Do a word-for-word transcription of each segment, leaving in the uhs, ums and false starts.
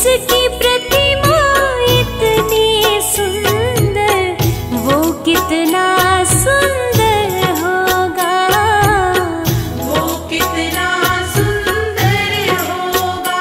जिसकी प्रतिमा इतनी सुंदर, वो कितना सुंदर होगा, वो कितना सुंदर होगा।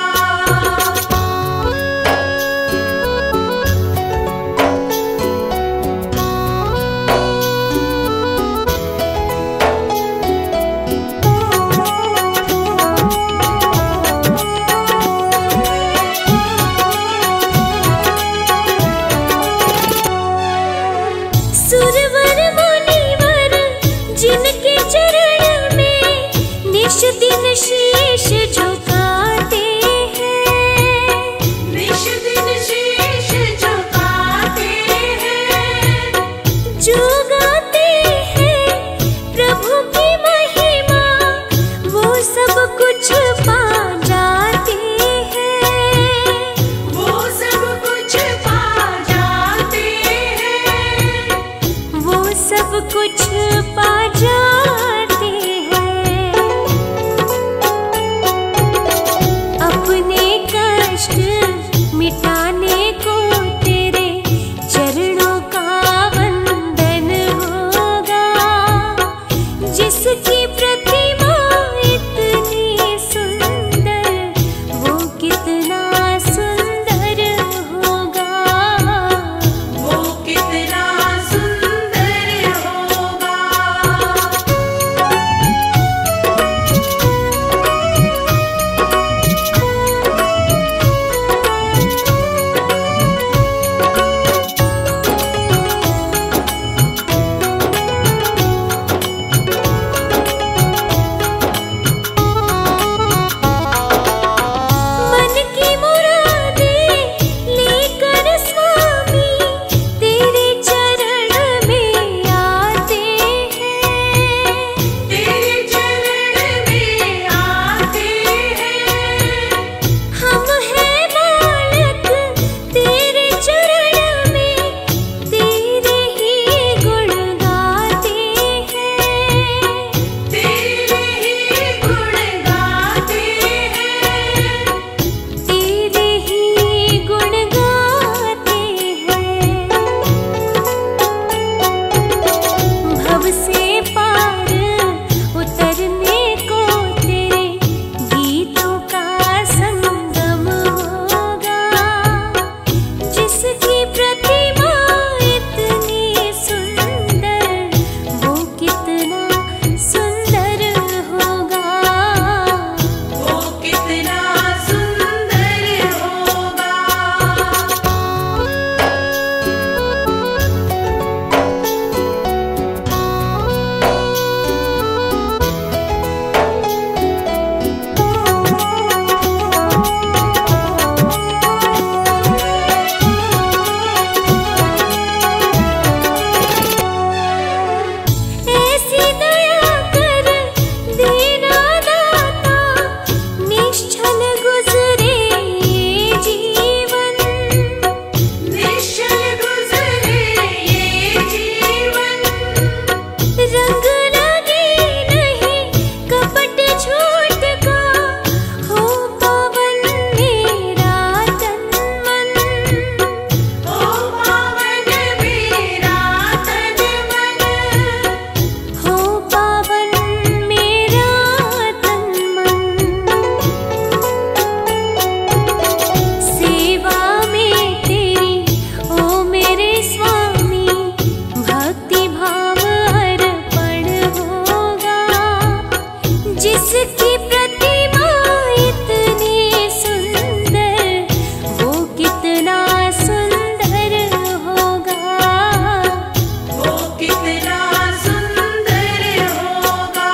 सुरवर मुनिवर जिनके चरण में निश दिन शीश झुकाते हैं, निश दिन शीश झुकाते हैं, जो गाते हैं प्रभु की महिमा, वो सब कुछ पा जाते हैं, वो सब कुछ पा जाते हैं, वो सब कुछ पा जाते हैं। अपने कष्ट मिटाने को तेरे चरणों का वंदन होगा, जिसकी प्रतिमा इतनी सुंदर, वो कितना सुंदर होगा, वो कितना सुंदर होगा। मन की मुरादें लेकर स्वामी तेरे चरण में आते हैं, तेरे चरण में आते हैं, हम हैं बालक तेरे चरण में, तेरे ही गुण गाते हैं, तेरे ही गुण गाते हैं, तेरे ही गुण गाते हैं। भव से पार उतरने को तेरे गीतों का संगम होगा, जिसकी प्रतिमा इतनी सुंदर, वो कितना सुंदर होगा, वो कितना सुंदर होगा। ऐसी दया कर देना दाता, निश्चल गुजरे ये जीवन, निश्चल गुजरे ये जीवन, रंग लगे नहीं कपट झूठ का, हो पावन मेरा तन मन, ओ पावन मेरा तन मन, हो पावन मेरा तन मन। सेवा में तेरी ओ मेरे स्वामी, भक्ति भाव अर्पण होगा, जिसकी प्रतिमा इतनी सुंदर, वो कितना सुंदर होगा, वो कितना सुंदर होगा।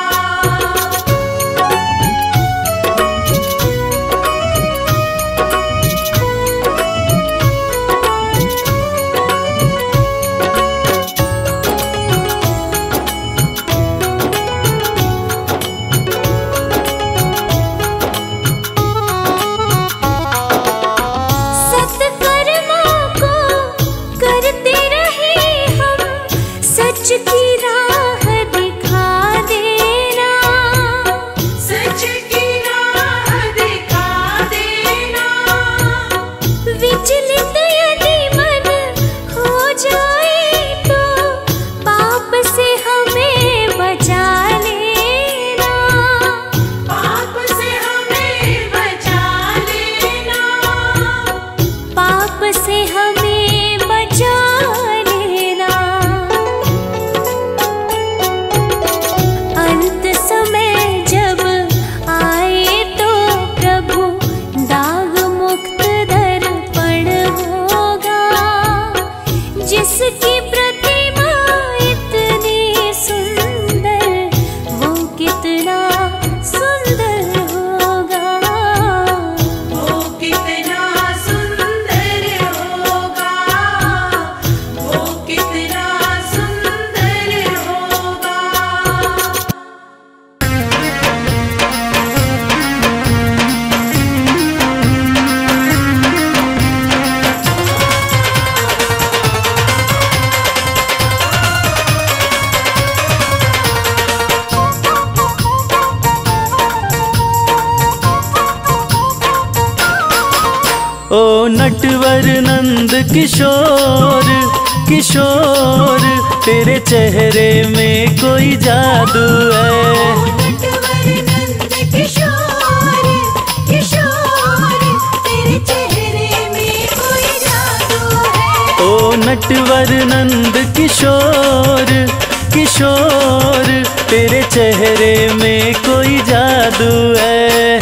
ओ नटवर नंद किशोर किशोर, तेरे चेहरे में कोई जादू है। नटवर नंद किशोर किशोर, तेरे चेहरे में कोई जादू है। ओ नटवर नंद किशोर किशोर, तेरे चेहरे में कोई जादू है।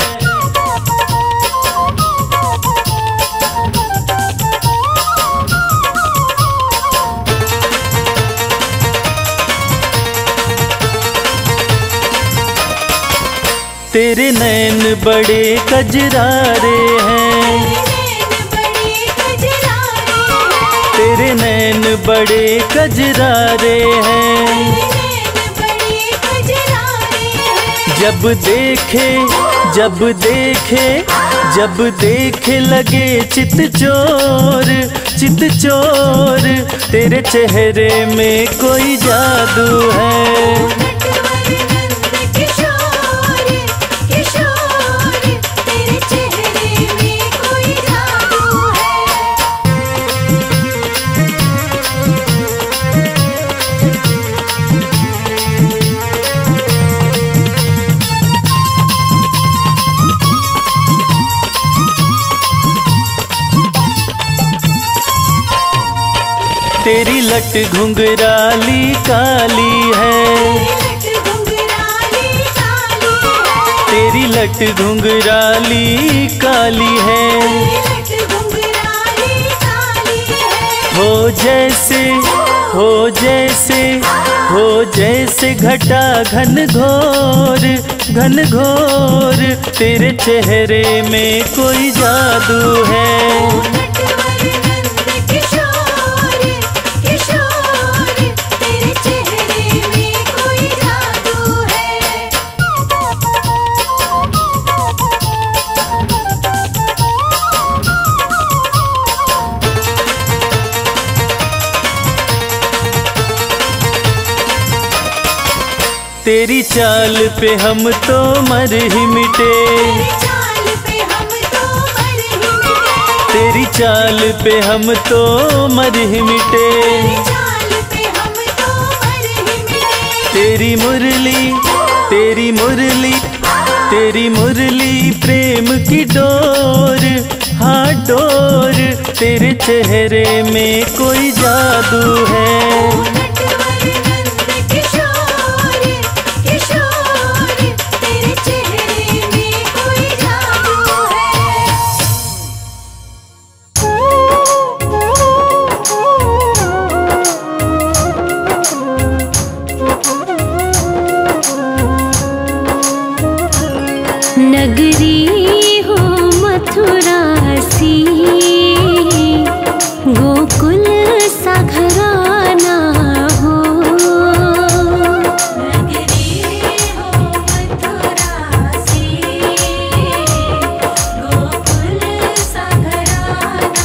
तेरे नैन बड़े कजरारे हैं, तेरे नैन बड़े कजरारे हैं। जब देखे जब देखे जब देखे लगे चित चोर चित चोर, तेरे चेहरे में कोई जादू है। तेरी लट घुंघराली काली है, तेरी लट घुंघराली काली है। हो जैसे हो जैसे हो जैसे घटा घन घोर घन घोर, तेरे चेहरे में कोई जादू है। तेरी चाल पे हम तो मर ही मिटे, तेरी चाल पे हम तो मर ही मिटे। तेरी मुरली तेरी मुरली तेरी मुरली प्रेम की डोर, हाँ डोर, तेरे चेहरे में कोई जादू है। नगरी हो मथुरा सी, गोकुल सा घराना हो। नगरी हो मथुरा सी, गोकुल सा घराना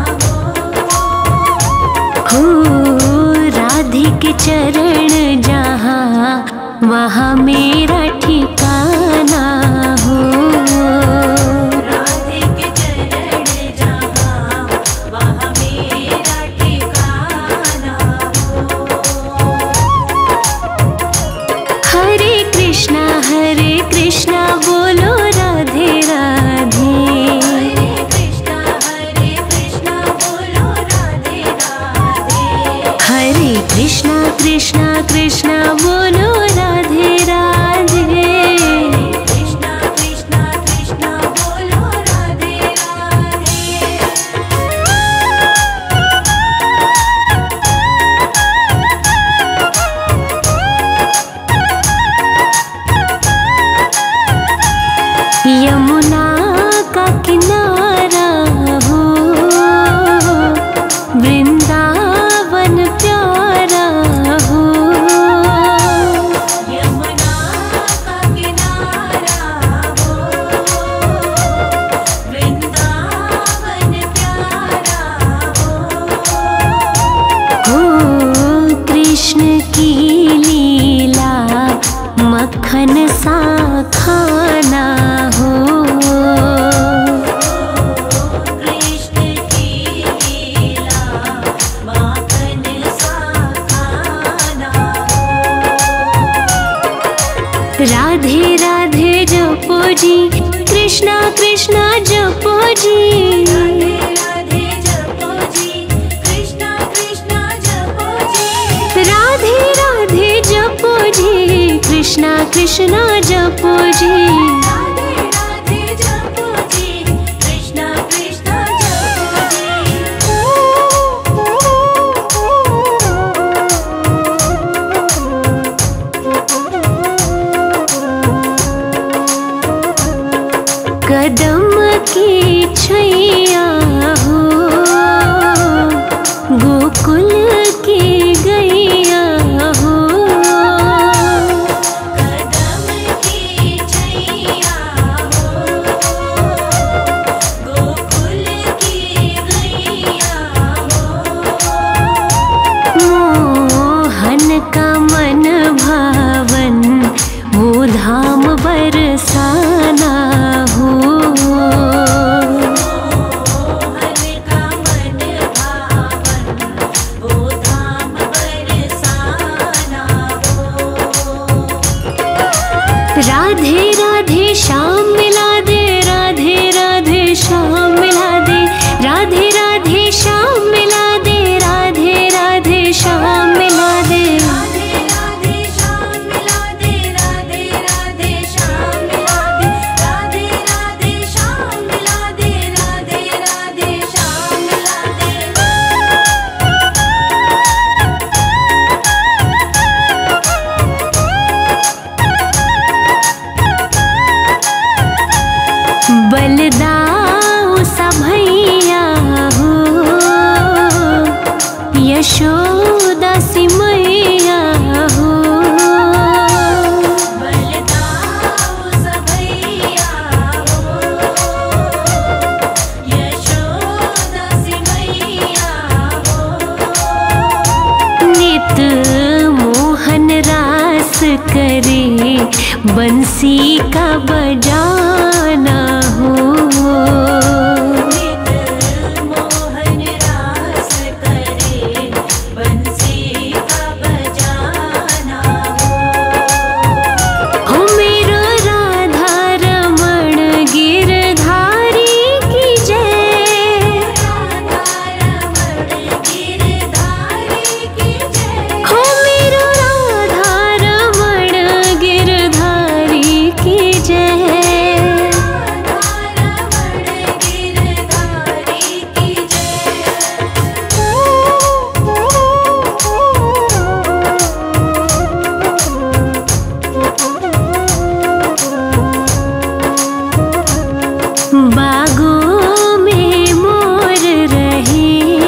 हो। राधे के चरण जहाँ, वहाँ मेरा ठिकाना हो। राधे के चरण जहाँ, वहाँ मेरा ठिकाना हो। हरे कृष्णा हरे कृष्णा बोलो राधे राधे, हरे कृष्णा हरे कृष्णा बोलो राधे राधे। हरे कृष्णा कृष्णा कृष्णा बोलो राधे राधे। कृष्णा कृष्णा कृष्णा बोलो राधे राधे। यमुना का किनारा हो, वृंदावन प्यारा हो। यमुना का किनारा हो, वृंदावन प्यारा हो। हो कृष्ण की लीला मक्खन सा खाना हो। कृष्ण कृष्णा जपो जी। राधे जपो जी, कृष्णा कृष्णा जपो जी। राधे राधे जपो जी, कृष्णा कृष्णा जपो जी। राधे राधे जपो जी, कृष्णा कृष्णा जपो जी। कदम की छैया हो, गोकुल की गैया हो। कदम की छैया हो, गोकुल की गैया हो। मोहन का मन भावन वो धाम बरसाना हो। मोहन का मन भावन वो धाम बरसाना हो। राधे राधे श्याम मिला दे, राधे राधे श्याम मिला दे। राधे राधे श्याम मिला दे, राधे राधे श्याम मिला दे। राधे राधे श्याम मिला दे, राधे राधे श्याम मिला दे। राधे राधे श्याम मिला दे, राधे राधे श्याम मिला दे। बलदाऊ सा भैया हो, यशोदा सी मैया हो। बलदाऊ सबैया हो, यशोदा सी मैया हो। नित मोहन रास करे, बंसी का बजाना हो। नित मोहन रास करे, बंसी का बजाना हो। हो मेरो राधा रमण गिरधारी की जय। राधा रमण गिरधारी की जय। हो मेरो राधा रमण गिरधारी की जय। राधा रमण गिरधारी की बागों में मोर रहे,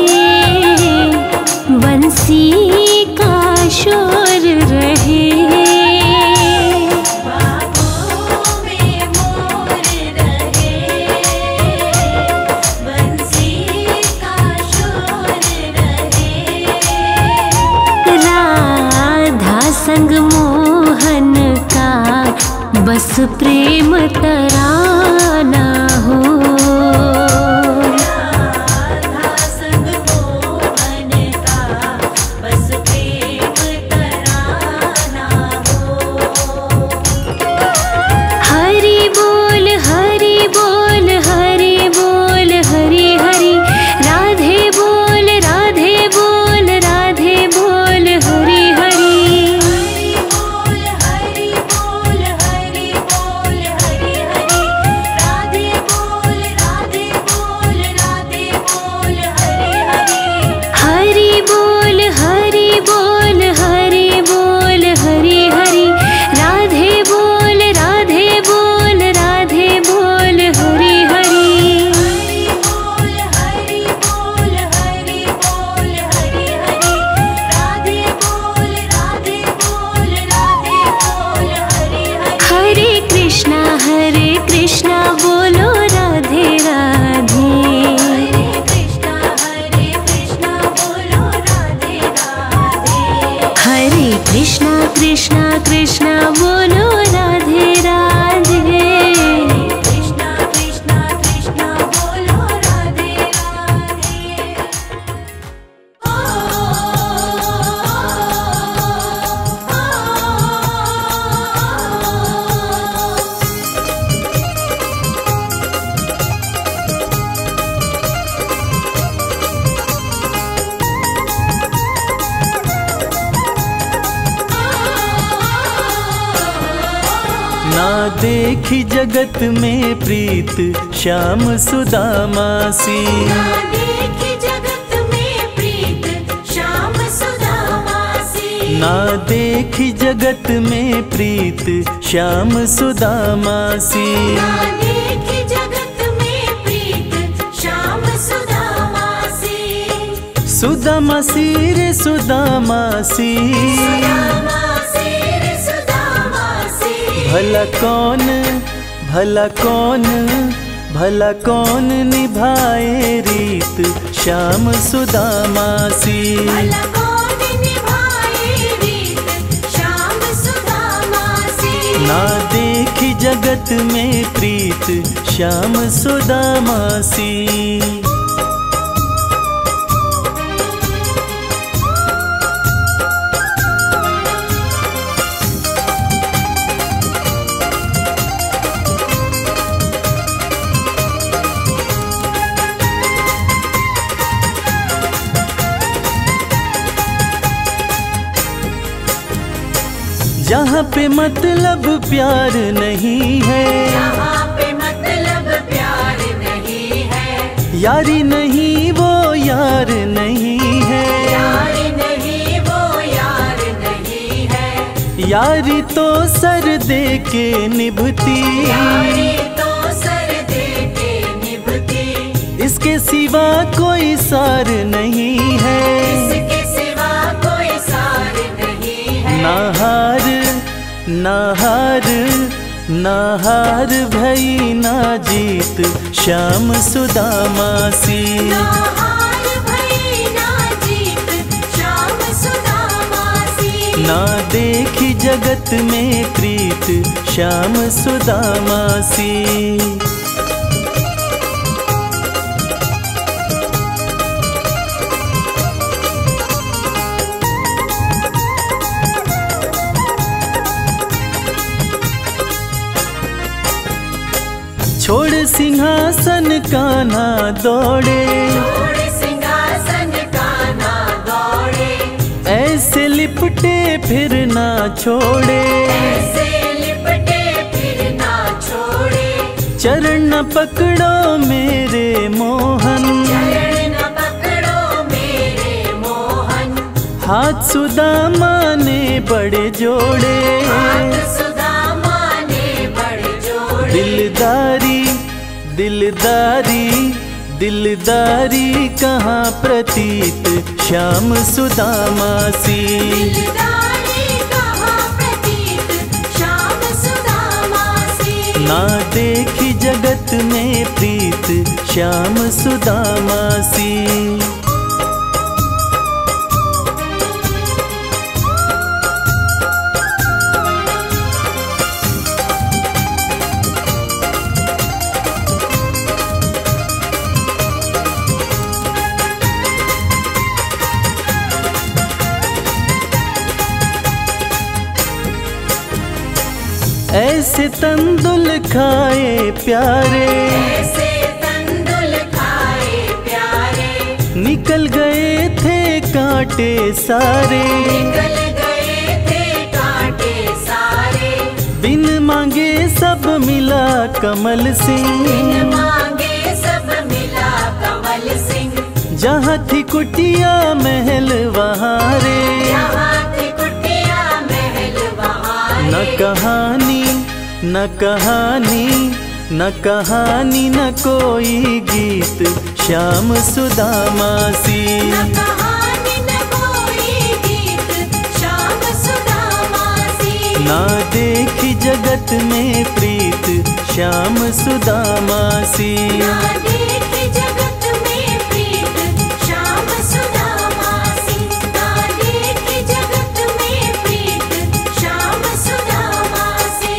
बंसी का शोर रहे। बागों में मोर रहे, बंसी का शोर रहे। राधा संग मोहन का बस प्रेम तराना हो। राधा संग मोहन का बस प्रेम तराना हो। हरि बोल हरि बोल हरि बोल हरि हरि। राधे बोल राधे बोल राधे बोल हरि हरि। हरि बोल हरि बोल हरि बोल हरि हरि। राधे बोल देखी जगत में प्रीत श्याम सुदामा सी। ना देखी जगत में प्रीत श्याम सुदामा सी। ना देखी जगत में प्रीत श्याम सुदामा सी। ना देखी जगत में प्रीत श्याम सुदामा सी। सुदामा सी रे सुदामा सी। सुदामा सी रे सुदामा सी। भला कौन भला कौन भला कौन निभाए रीत श्याम सुदामा सी। भला कौन निभाए रीत श्याम सुदामा सी। ना देखी जगत में प्रीत श्याम सुदामा सी। जहाँ पे मतलब प्यार नहीं है, जहाँ पे मतलब प्यार नहीं है। यारी नहीं वो यार नहीं है। यारी नहीं वो यार नहीं है। यारी तो सर दे के निभती, यारी तो सर दे के निभती। इसके सिवा कोई सार नहीं है। इसके सिवा कोई सार नहीं है। ना हार ना हार ना हार भई ना जीत श्याम सुदामा सी। ना हार भई ना जीत श्याम सुदामा सी। ना देखी जगत में प्रीत श्याम सुदामा सी। छोड़ सिंहासन कान्हा दौड़े, छोड़ सिंहासन कान्हा दौड़े। ऐसे लिपटे फिर ना छोड़े। ऐसे लिपटे फिर ना छोड़े। चरण न पकड़ो मेरे मोहन, चरण न पकड़ो मेरे मोहन। हाथ सुदामा ने बड़े जोड़े। हाथ सुदामा ने बड़े जोड़े। दिलदारी दिलदारी दिलदारी कहाँ प्रतीत श्याम सुदामा सी। दिलदारी कहाँ प्रतीत श्याम सुदामा सी। ना देखी जगत में प्रीत श्याम सुदामा सी। ऐसे तंदुल खाए प्यारे, ऐसे तंदुल खाए प्यारे। निकल गए थे कांटे सारे। निकल गए थे कांटे सारे। बिन मांगे सब मिला कमल सिंह। बिन मांगे सब मिला कमल सिंह। जहाँ थी कुटिया महल वहाँ रे। जहाँ थी कुटिया महल वहाँ न रे। कहानी न कहानी न कहानी न कोई गीत श्याम सुदामा सी। न कहानी न कोई गीत श्याम सुदामा सी। ना देखी जगत में प्रीत श्याम सुदामा सी। ना देखी जगत में प्रीत श्याम सुदामा सी। ना देखी जगत में प्रीत श्याम सुदामा सी।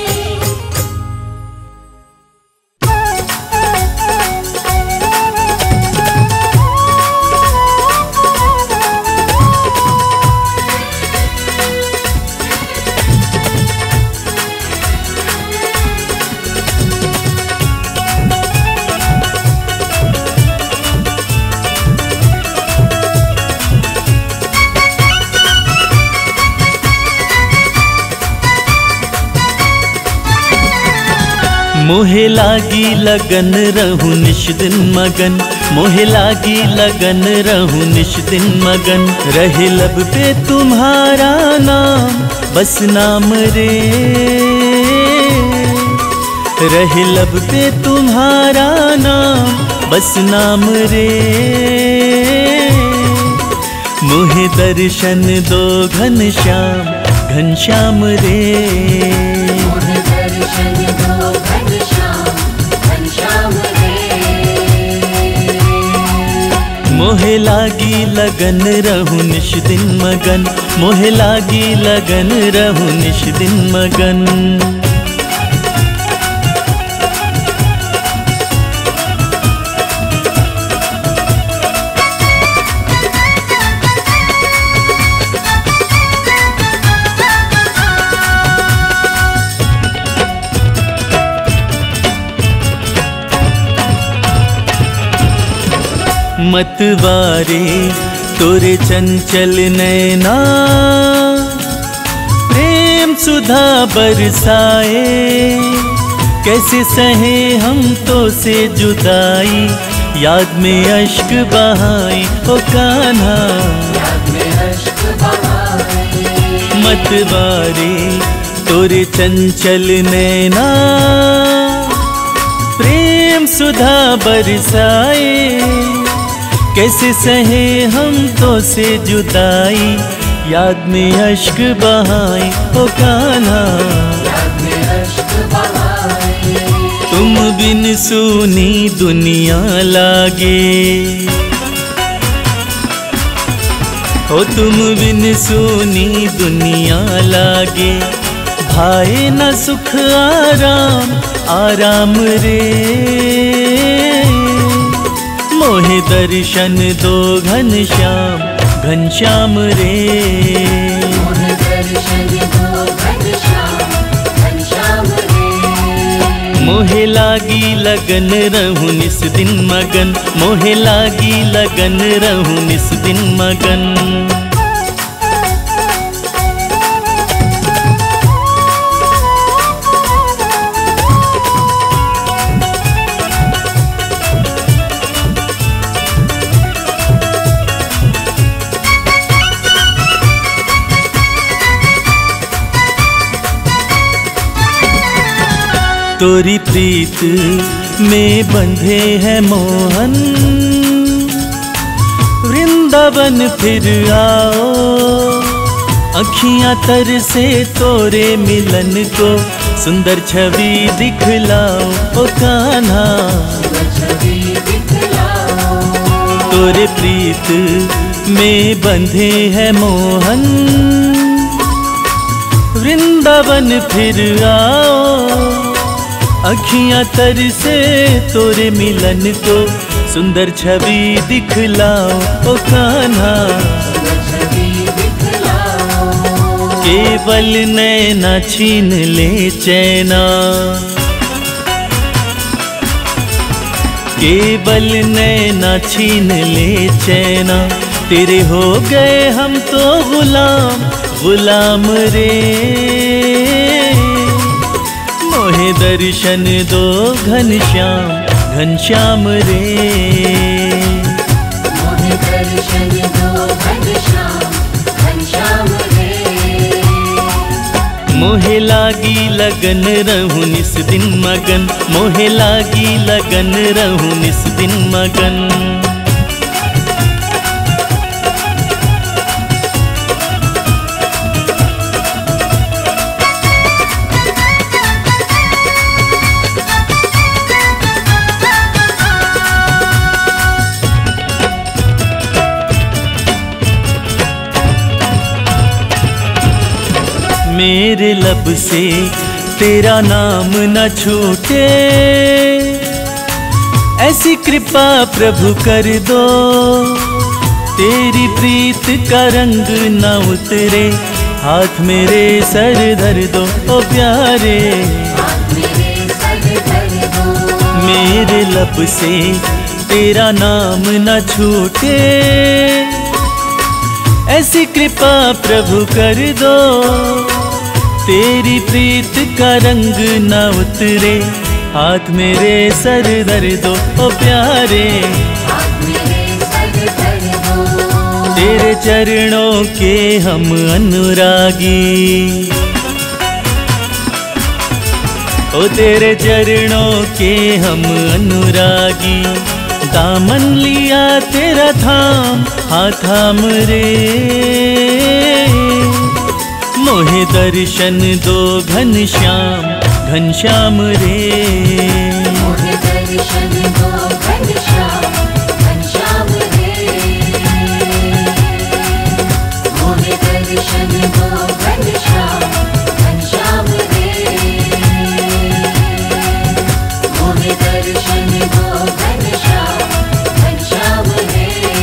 मोहे लागी लगन रहूं निश दिन मगन, मोहे लागी लगन रहूं निश दिन मगन। रहे लब पे तुम्हारा नाम बस नाम रे, रहे लब पे तुम्हारा नाम बस नाम रे। मोहे दर्शन दो घनश्याम घनश्याम रे, मोहे दर्शन दो घनश्याम घनश्याम रे। मोहे लागी लगन रहूं निश दिन मगन, मोहे लागी लगन रहूं निश दिन मगन। मतवारे तोरे चंचल नैना, प्रेम सुधा बरसाए। कैसे सहे हम तो से जुदाई, याद में अश्क बहाए ओ कान्हा। मतवारे तोरे चंचल नैना, प्रेम सुधा बरसाए। कैसे सहे हम तो से जुदाई, याद में अश्क बहाए ओ कान्हा। तुम बिन सुनी दुनिया लागे, ओ तुम बिन सुनी दुनिया लागे। भाए न सुख आराम आराम रे, मोहे दर्शन दो घनश्याम घनश्याम रे। मोहे दर्शन दो घनश्याम घनश्याम रे। मोहे लागी लगन रहूं निस दिन मगन, मोहे लागी लगन रहूं निस दिन मगन। तोरी प्रीत में बंधे हैं मोहन, वृंदावन फिर आओ। अखियां तर से तोरे मिलन को, सुंदर छवि दिखलाओ ओ कान्हा। तोरे प्रीत में बंधे हैं मोहन, वृंदावन फिर आओ। अखियां तर से तोरे मिलन को, सुंदर छवि दिखलाओ ओ कान्हा। केवल नैना छीन ले चैना, केवल नैना छीन ले चैना। तेरे हो गए हम तो गुलाम गुलाम रे, मोहे दर्शन दो घनश्याम घनश्याम रे। मोहे दर्शन दो घनश्याम घनश्याम रे। मोहे लागी लगन रहूं निस दिन मगन, मोहे लागी लगन रहूं निस दिन मगन। मेरे लब से तेरा नाम न छूटे, ऐसी कृपा प्रभु कर दो। तेरी प्रीत का रंग न उतरे, हाथ मेरे सर धर दो ओ प्यारे। मेरे लब से तेरा नाम न छूटे, ऐसी कृपा प्रभु कर दो। तेरी प्रीत का रंग न उतरे, हाथ मेरे सर धर दो ओ प्यारे, हाथ मेरे सर धर दो। तेरे चरणों के हम अनुरागी, ओ तेरे चरणों के हम अनुरागी। दामन लिया तेरा थाम, हाथ थाम रे, मोहे दर्शन दो घनश्याम, घनश्याम रे। मोहे दर्शन दो घनश्याम, घनश्याम रे। मोहे दर्शन दो घनश्याम, घनश्याम रे। मोहे दर्शन दो घनश्याम, घनश्याम रे।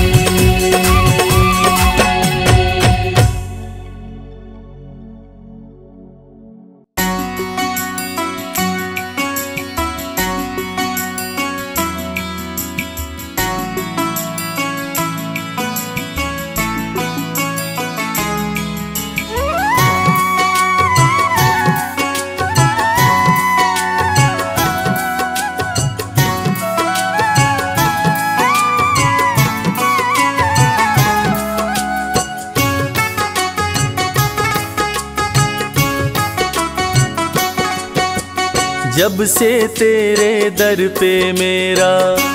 जब से तेरे दर पे मेरा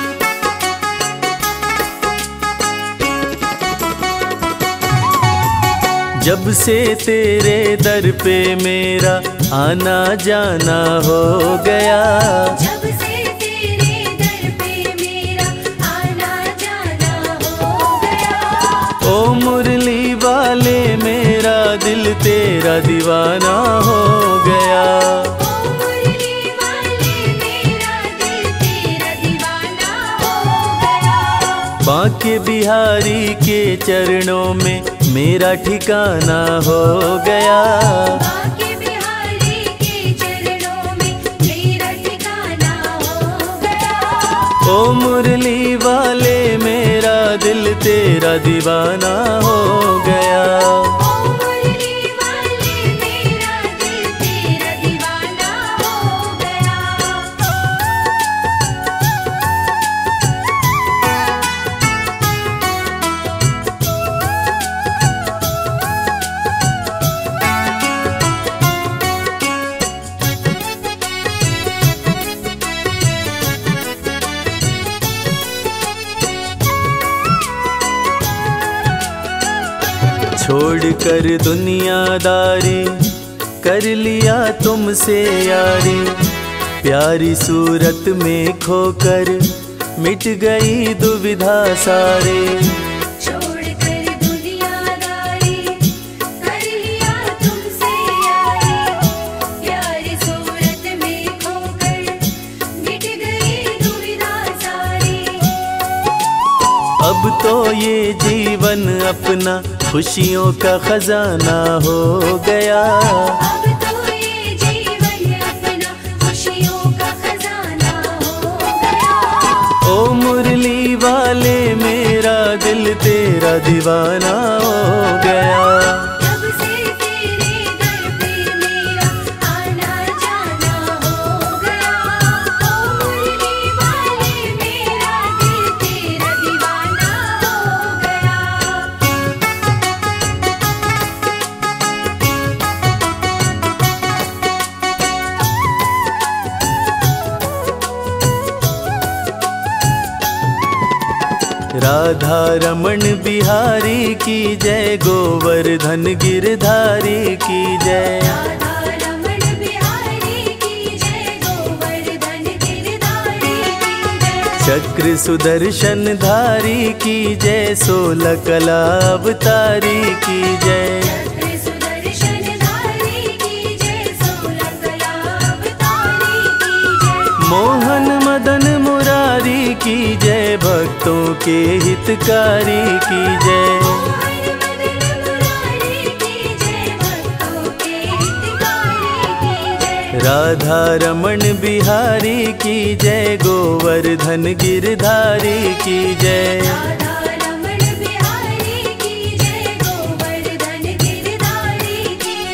जब से तेरे दर पे मेरा आना जाना हो गया, जब से तेरे दर पे मेरा आना जाना हो गया। ओ मुरली वाले मेरा दिल तेरा दीवाना हो गया। ओ मुरली वाले मेरा दिल तेरा दीवाना हो गया। बांके बिहारी के चरणों में मेरा ठिकाना हो गया। बांके बिहारी के चरणों में मेरा ठिकाना हो गया। ओ मुरली वाले मेरा दिल तेरा दीवाना हो गया। ओ मुरली वाले मेरा दिल तेरा दीवाना हो गया। छोड़ कर दुनियादारी कर लिया तुमसे यारी, प्यारी सूरत में खोकर मिट गई दुविधा सारे। छोड़ कर दुनियादारी कर लिया तुमसे यारी, प्यारी सूरत में खोकर मिट गई दुविधा सारी। अब तो ये जीवन अपना खुशियों का खजाना हो गया। अब तो ये जीवन अपना खुशियों का खजाना हो गया। ओ मुरली वाले मेरा दिल तेरा दीवाना हो गया। जब से तेरे दर पे मेरा आना जाना हो गया। ओ मुरली वाले मेरा दिल तेरा दीवाना हो गया। राधा रमण बिहारी की जय, गोवर्धन गिरधारी की जय। राधा रमण बिहारी की जय, गोवर्धन गिरधारी की जय। चक्र सुदर्शन धारी की जय, सोलह कला अवतारी की जय। चक्र सुदर्शन धारी की जय, सोलह कला अवतारी की जय। मोहन मदन मुरारी की जय, भक्तों के हितकारी की जय। मोहन मदन मुरारी की जय, भक्तों के हितकारी की जय। राधा रमण बिहारी की जय, गोवर्धन गिरधारी की जय। राधा रमण बिहारी की जय, गोवर्धन गिरधारी की जय। मैं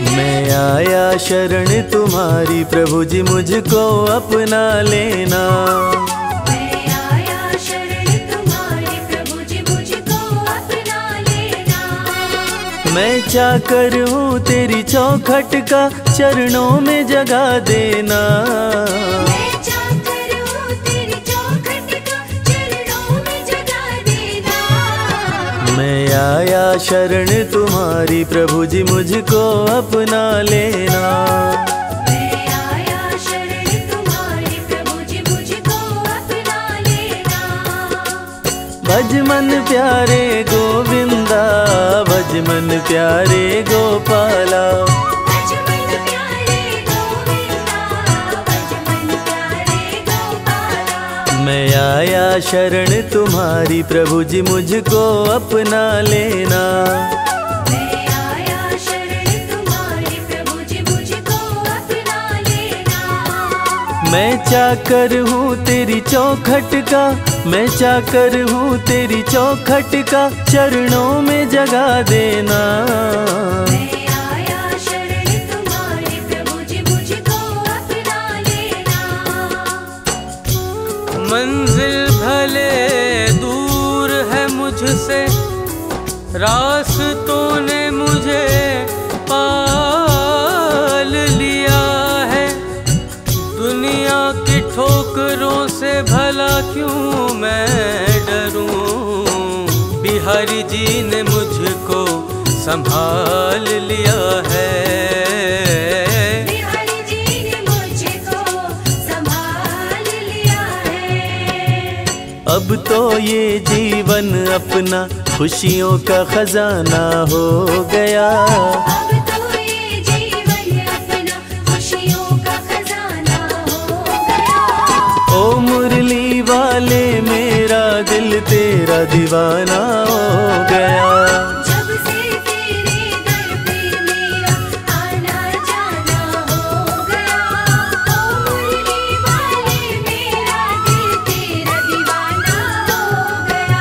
मैं आया शरण तुम्हारी प्रभु जी मुझको अपना लेना। मैं आया शरण तुम्हारी प्रभु जी मुझको अपना लेना। मैं चाकर हूँ तेरी चौखट का चरणों में जगा देना। मैं चाकर हूँ तेरी चौखट का चरणों में जगा देना। मैं आया शरण तुम्हारी प्रभु जी मुझको अपना लेना। मैं आया शरण तुम्हारी प्रभु जी मुझको अपना लेना। भज मन प्यारे गोविंदा, भज मन प्यारे गोपाला। भज मन प्यारे गोविंदा, भज मन प्यारे गोपाला। मैं आया शरण तुम्हारी प्रभु जी मुझको अपना लेना। मैं आया शरण तुम्हारी प्रभु जी मुझको अपना लेना। मैं चाकर हूँ तेरी चौखट का, मैं चाकर हूँ तेरी चौखट का चरणों में जगा देना। मैं आया शरण तुम्हारी प्रभु जी मुझको अपना लेना। मंजिल भले दूर है मुझसे, रास्तों ने मुझे पाल लिया है। दुनिया की ठोकरों से भला क्यों मैं डरूं, बिहारी जी ने मुझको संभाल लिया है। बिहारी जी ने मुझको संभाल लिया है। अब तो ये जीवन अपना खुशियों का खजाना हो गया। अब तो ये जीवन अपना खुशियों का खजाना हो गया। ओ मुरली वाले मेरा दिल तेरा दीवाना हो गया। जब से तेरे दर पे मेरा आना जाना हो गया। ओ मुरली वाले मेरा दिल तेरा दीवाना हो गया।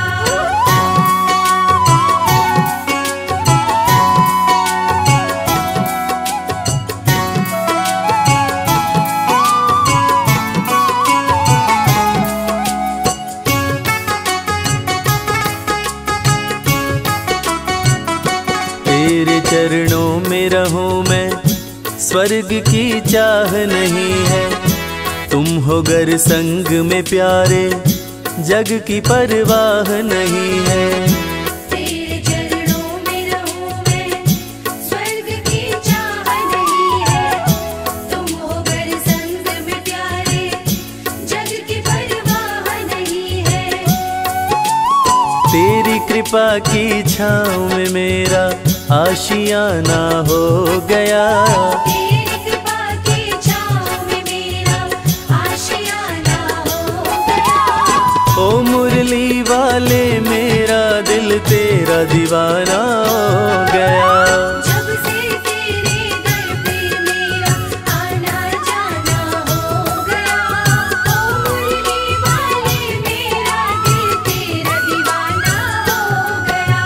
तेरे चरणों में रहूं मैं, स्वर्ग की चाह नहीं है। तुम हो गर संग में प्यारे, जग की परवाह नहीं है। तेरे चरणों में रहूं मैं, स्वर्ग की चाह नहीं है। तुम हो गर संग में प्यारे, जग की परवाह नहीं है। तेरी कृपा की छाँव में मेरा आशियाना हो गया। तेरी कृपा की छाँव में मेरा आशियाना हो गया। ओ मुरली वाले मेरा दिल तेरा दीवाना हो गया। जब से तेरे दर पे मेरा आना जाना हो गया। ओ मुरली वाले मेरा दिल तेरा दीवाना हो गया।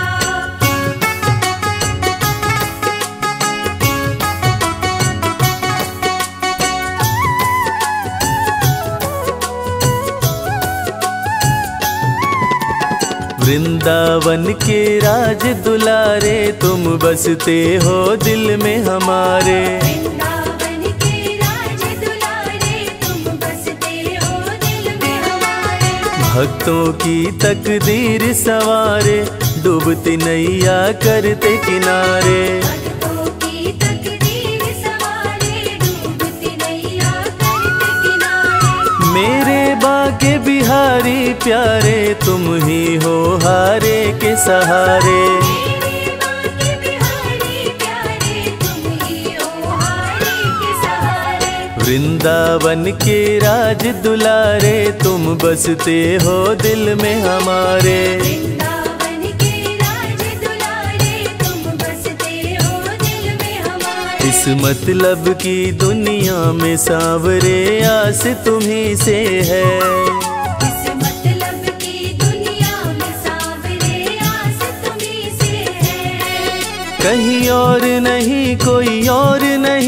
वृंदावन के राज दुलारे, तुम बसते हो दिल में हमारे। वृंदावन के राज दुलारे, तुम बसते हो दिल में हमारे। भक्तों की तकदीर सवारे, डूबती नैया करते किनारे। भक्तों की तकदीर सवारे, डूबती नैया करते किनारे। मेरे बाके बिहारी प्यारे, तुम ही हो हारे के सहारे। मेरे बाके बिहारी प्यारे, तुम ही हो हारे के सहारे। वृंदावन के राज दुलारे, तुम बसते हो दिल में हमारे। वृंदावन के राज दुलारे, तुम बसते हो दिल में हमारे। इस मतलब की दुनिया में सांवरे, आस तुम्ही से है। इस मतलब की दुनिया में सांवरे, आस तुम्ही से है। कहीं और नहीं कोई और नहीं,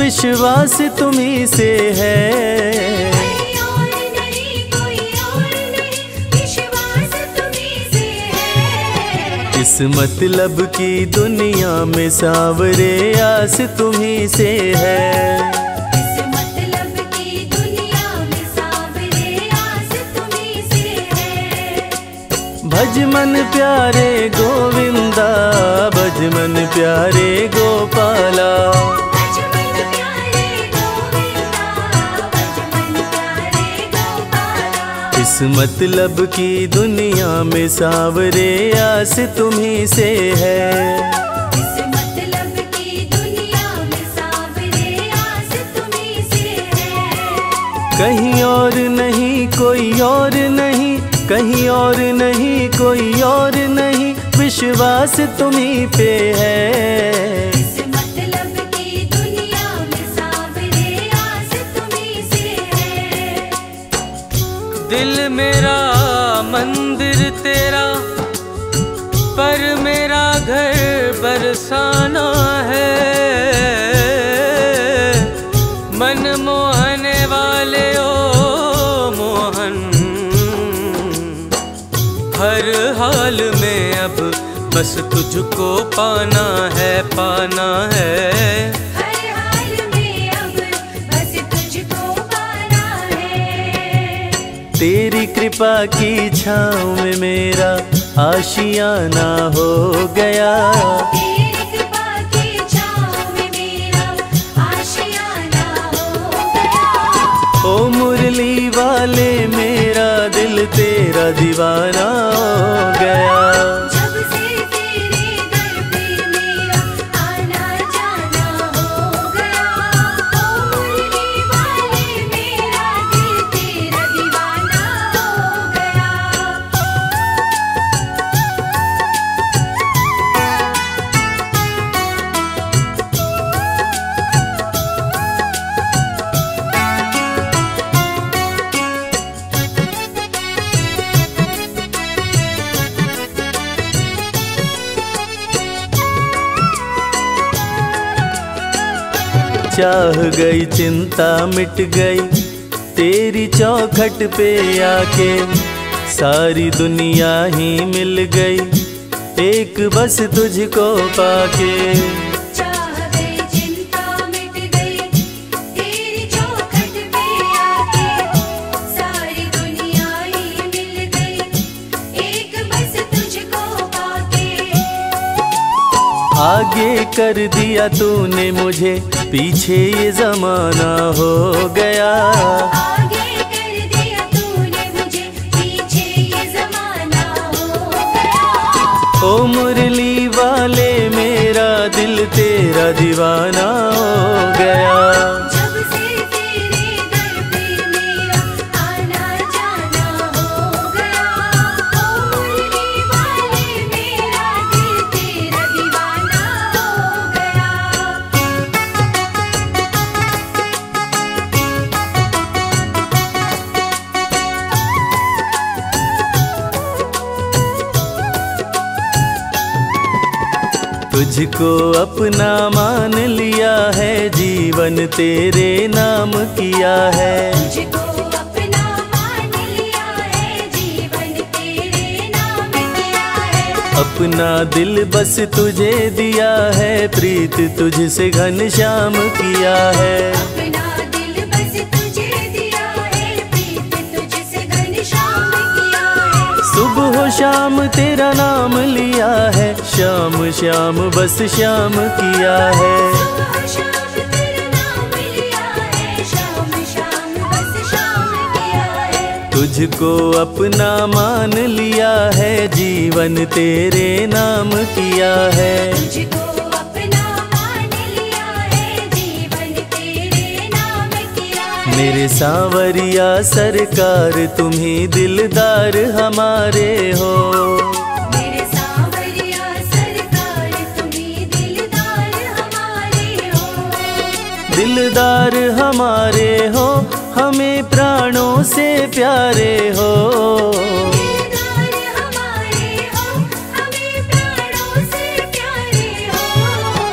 विश्वास तुम्ही से है। कोई और नहीं, कोई और नहीं, विश्वास तुम्ही से है। इस मतलब की दुनिया में सांवरे आस तुम्ही से है। इस मतलब की दुनिया में सांवरे आस तुम्ही से है। भज मन प्यारे गोविंदा, भज मन प्यारे गोपाला। भज मन प्यारे गोविंदा, भज मन प्यारे गोपाला। इस मतलब की दुनिया में सांवरे आस तुम्ही से है। इस मतलब की दुनिया में सांवरे आस तुम्ही से है। कहीं और नहीं, कोई और नहीं, कहीं और नहीं, कोई और नहीं, विश्वास तुम्ही पे है। इस मतलब की दुनिया में सांवरे आस तुम्ही से है। दिल मेरा मंदिर तेरा, पर मेरा घर बरसाना है। मन मोहने वाले ओ मोहन, हर हाल में अब बस तुझको पाना है, पाना है। हर हाल में अब बस तुझको पाना है। तेरी कृपा की छाँव में मेरा आशियाना हो गया। तेरी कृपा की छाँव में मेरा आशियाना हो गया। ओ मुरली वाले मेरा दिल तेरा दीवाना हो गया। जब से तेरे दर पे मेरा आना जाना हो गया। ओ मुरली वाले मेरा दिल तेरा दीवाना हो गया। चाह गई चिंता मिट गई तेरी चौखट पे आके। सारी दुनिया ही मिल गई एक बस तुझको पाके। चाह गई चिंता मिट गई तेरी चौखट पे आके। सारी दुनिया ही मिल गई एक बस तुझको पाके। आगे कर दिया तूने मुझे, पीछे ये जमाना हो गया। आगे कर दिया तूने मुझे, पीछे ये जमाना हो गया। ओ मुरली वाले मेरा दिल तेरा दीवाना हो गया। जब से तेरे दर पे मेरा आना जाना हो गया। ओ मुरली वाले मेरा दिल तेरा दीवाना हो गया। तुझको अपना मान लिया है, जीवन तेरे नाम किया है। तुझको अपना मान लिया है, जीवन तेरे नाम किया है। अपना दिल बस तुझे दिया है, प्रीत तुझसे घनश्याम किया है। अपना दिल बस तुझे दिया है, प्रीत तुझसे घनश्याम किया है। सुबह हो शाम तेरा नाम लिया है, श्याम श्याम बस श्याम किया है। सुबह शाम तेरा नाम लिया है, शाम शाम बस शाम किया है। तुझको अपना मान लिया है, जीवन तेरे नाम किया है। तुझको अपना मान लिया है, जीवन तेरे नाम किया है। मेरे सांवरिया सरकार तुम्ही दिलदार हमारे हो। मेरे सांवरिया सरकार तुम्ही दिलदार हमारे हो। दिलदार हमारे हो, हमें प्राणों से प्यारे हो। दिलदार हमारे हो, हमें प्राणों से प्यारे हो।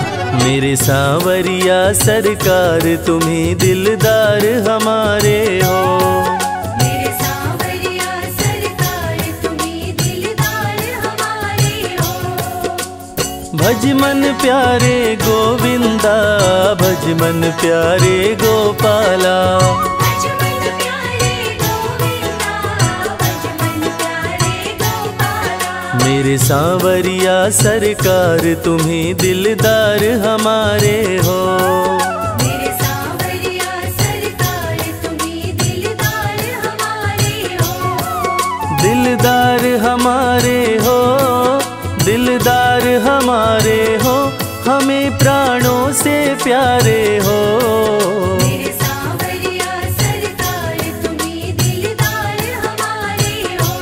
मेरे सांवरिया सरकार तुम्ही दिलदार हमारे हो। मेरे सांवरिया सरकार तुम्ही दिलदार हमारे हो। भज मन प्यारे गोविंदा, भज मन प्यारे गोपाला। भज मन प्यारे गोविंदा, भज मन प्यारे गोपाला। मेरे सांवरिया सरकार तुम्ही दिलदार हमारे हो। मेरे सांवरिया सरकार तुम्ही दिलदार हमारे हो। दिलदार हमारे हो, दिलदार हमारे हो, हमें प्राणों से प्यारे हो। मेरे सांवरिया सरकार तुम्ही दिलदार हमारे हो।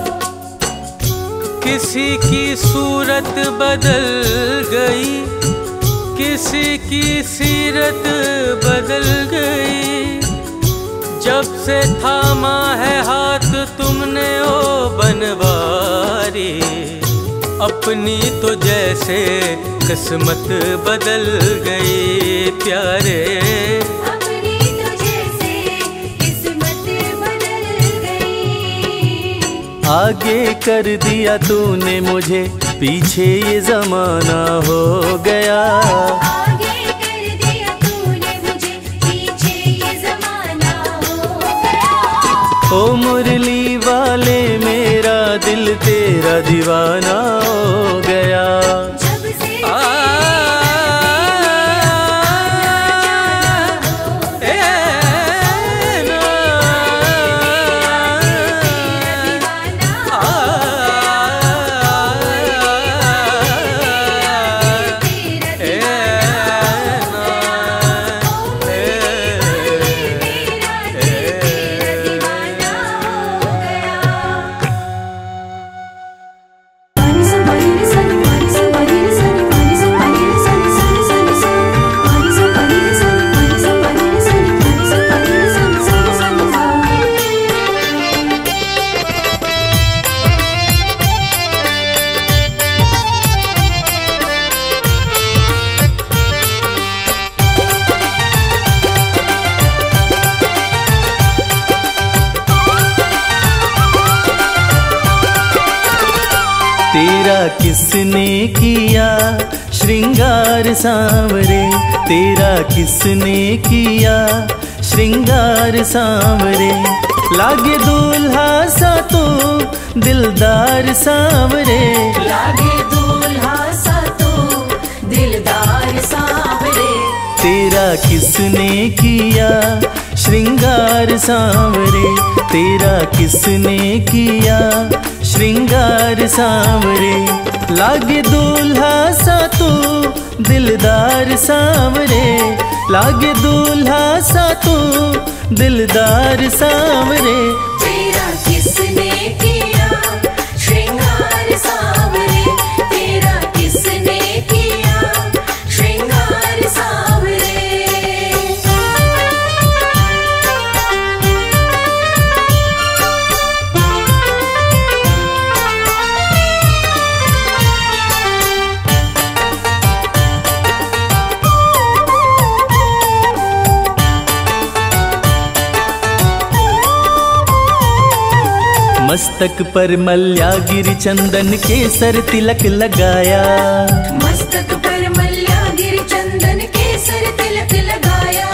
किसी की सूरत बदल गई, किसी की सीरत बदल गई। जब से थामा है हाथ तुमने ओ बनवारी, अपनी तो जैसे किस्मत बदल गई प्यारे। अपनी तो जैसे किस्मत बदल गई। आगे कर दिया तूने मुझे, पीछे ये जमाना हो गया। आगे कर दिया तूने मुझे, पीछे ये जमाना हो गया। ओ मुरली वाले मेरा दिल तेरा दीवाना हो गया। जब से तेरा किसने किया श्रृंगार सांवरे, तेरा किसने किया श्रृंगार सांवरे। लागे दूल्हा सा तो दिलदार सांवरे, लागे दूल्हा सा तो दिलदार सांवरे। तेरा किसने किया श्रृंगार सांवरे, तेरा किसने किया श्रृंगार सांवरे। लागे दूल्हा सा तो दिलदार सांवरे, लागे दूल्हा सा तो दिलदार सांवरे। तेरा किसने किया श्रृंगार सांवरे, तेरा किसने किया श्रृंगार सांवरे। मस्तक पर मल्यागिरी चंदन केसर तिलक लगाया, मस्तक पर मल्यागिरी चंदन केसर तिलक लगाया।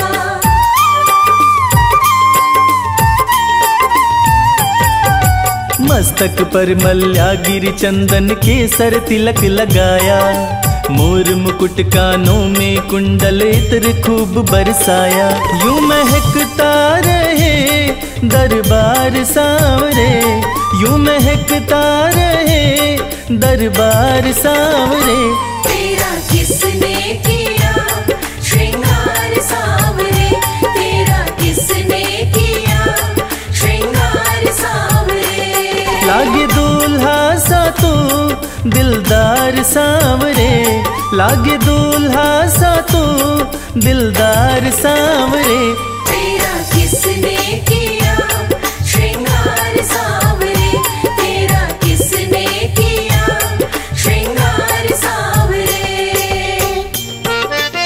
मस्तक पर मल्यागिरी चंदन केसर तिलक लगाया। मोर मुकुट कानों में कुंडल इत्र खूब बरसाया। यूं महकता रहे दरबार सांवरे, यूं महकता रहे दरबार सांवरे। तेरा किसने किया श्रृंगार सांवरे, तेरा किसने किया श्रृंगार सांवरे। लागे दूल्हा सा तो दिलदार सांवरे, लागे दूल्हा सा तो दिलदार सांवरे। तेरा किसने किया श्रृंगार सांवरे, तेरा किसने किया श्रृंगार सांवरे।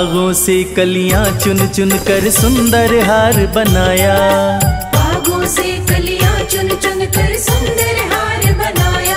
बागों से कलियां चुन चुन कर सुंदर हार बनाया। बागों से कलियां चुन चुन कर सुंदर हार बनाया।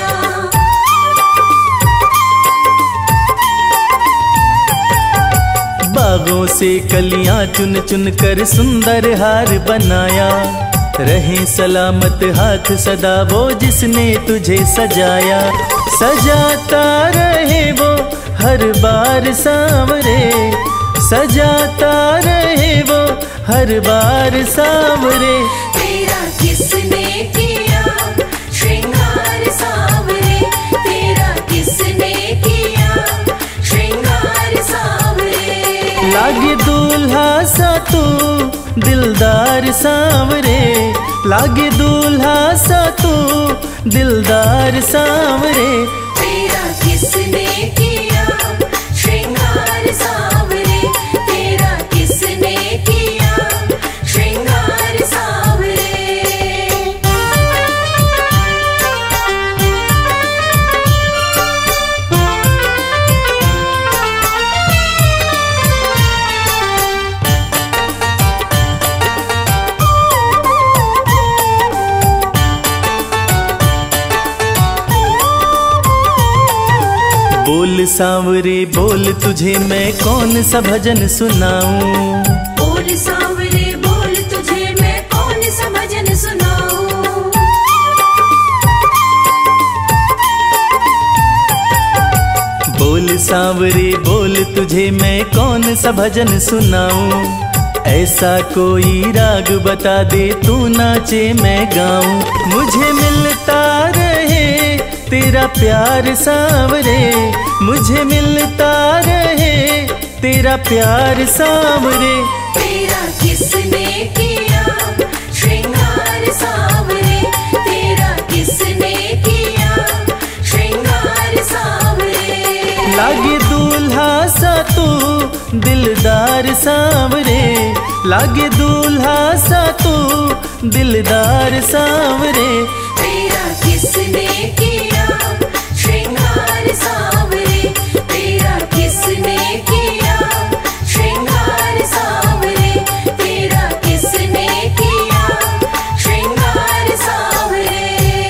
बागों से कलियां चुन चुन कर सुंदर हार बनाया। रहे सलामत हाथ सदा वो जिसने तुझे सजाया। सजाता रहे वो हर बार सांवरे, सजाता रहे वो हर बार सांवरे। तेरा किसने किया श्रृंगार सांवरे, तेरा किसने किया श्रृंगार सांवरे। लागे दूल्हा सा तू दिलदार सांवरे, लागे दूल्हा सा तू दिलदार सांवरे। तेरा किसने किया श्रृंगार सांवरे, तेरा किसने किया श्रृंगार सांवरे। बोल सांवरे बोल तुझे मैं कौन सा भजन सुनाऊं। बोल सांवरे बोल तुझे मैं कौन सा भजन सुनाऊं। बोल सांवरे बोल तुझे मैं कौन सा भजन सुनाऊं। ऐसा कोई राग बता दे तू नाचे मैं गाऊं। मुझे मिलता रहे तेरा प्यार सांवरे, मुझे मिलता रहे तेरा प्यार सांवरे। तेरा किसने किया श्रृंगार सांवरे, तेरा किसने किया श्रृंगार सांवरे। लागे दूल्हा सा तू दिलदार सांवरे, लागे दूल्हा सा तू दिलदार सांवरे। तेरा किसने किया श्रृंगार सांवरे, तेरा किसने किया श्रृंगार सांवरे, तेरा किसने किया श्रृंगार सांवरे।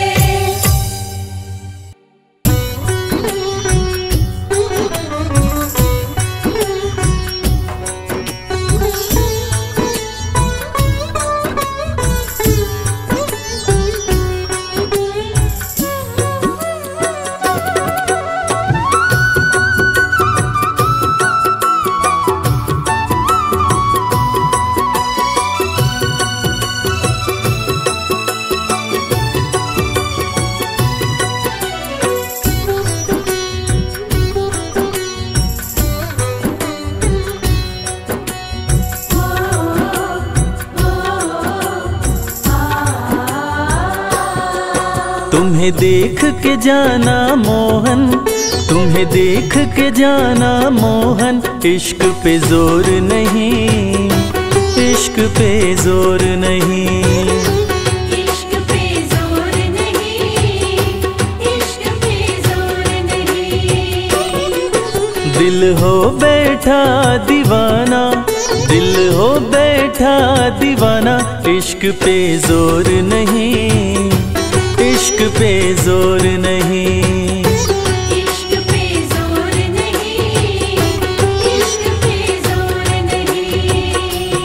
तुम्हें देख के जाना मोहन, तुम्हें देख के जाना मोहन। इश्क पे जोर नहीं, इश्क पे जोर नहीं। इश्क पे जोर नहीं, इश्क पे जोर नहीं। दिल हो बैठा दीवाना, दिल हो बैठा दीवाना। इश्क पे जोर नहीं, इश्क पे जोर नहीं। इश्क पे जोर नहीं, इश्क पे जोर नहीं।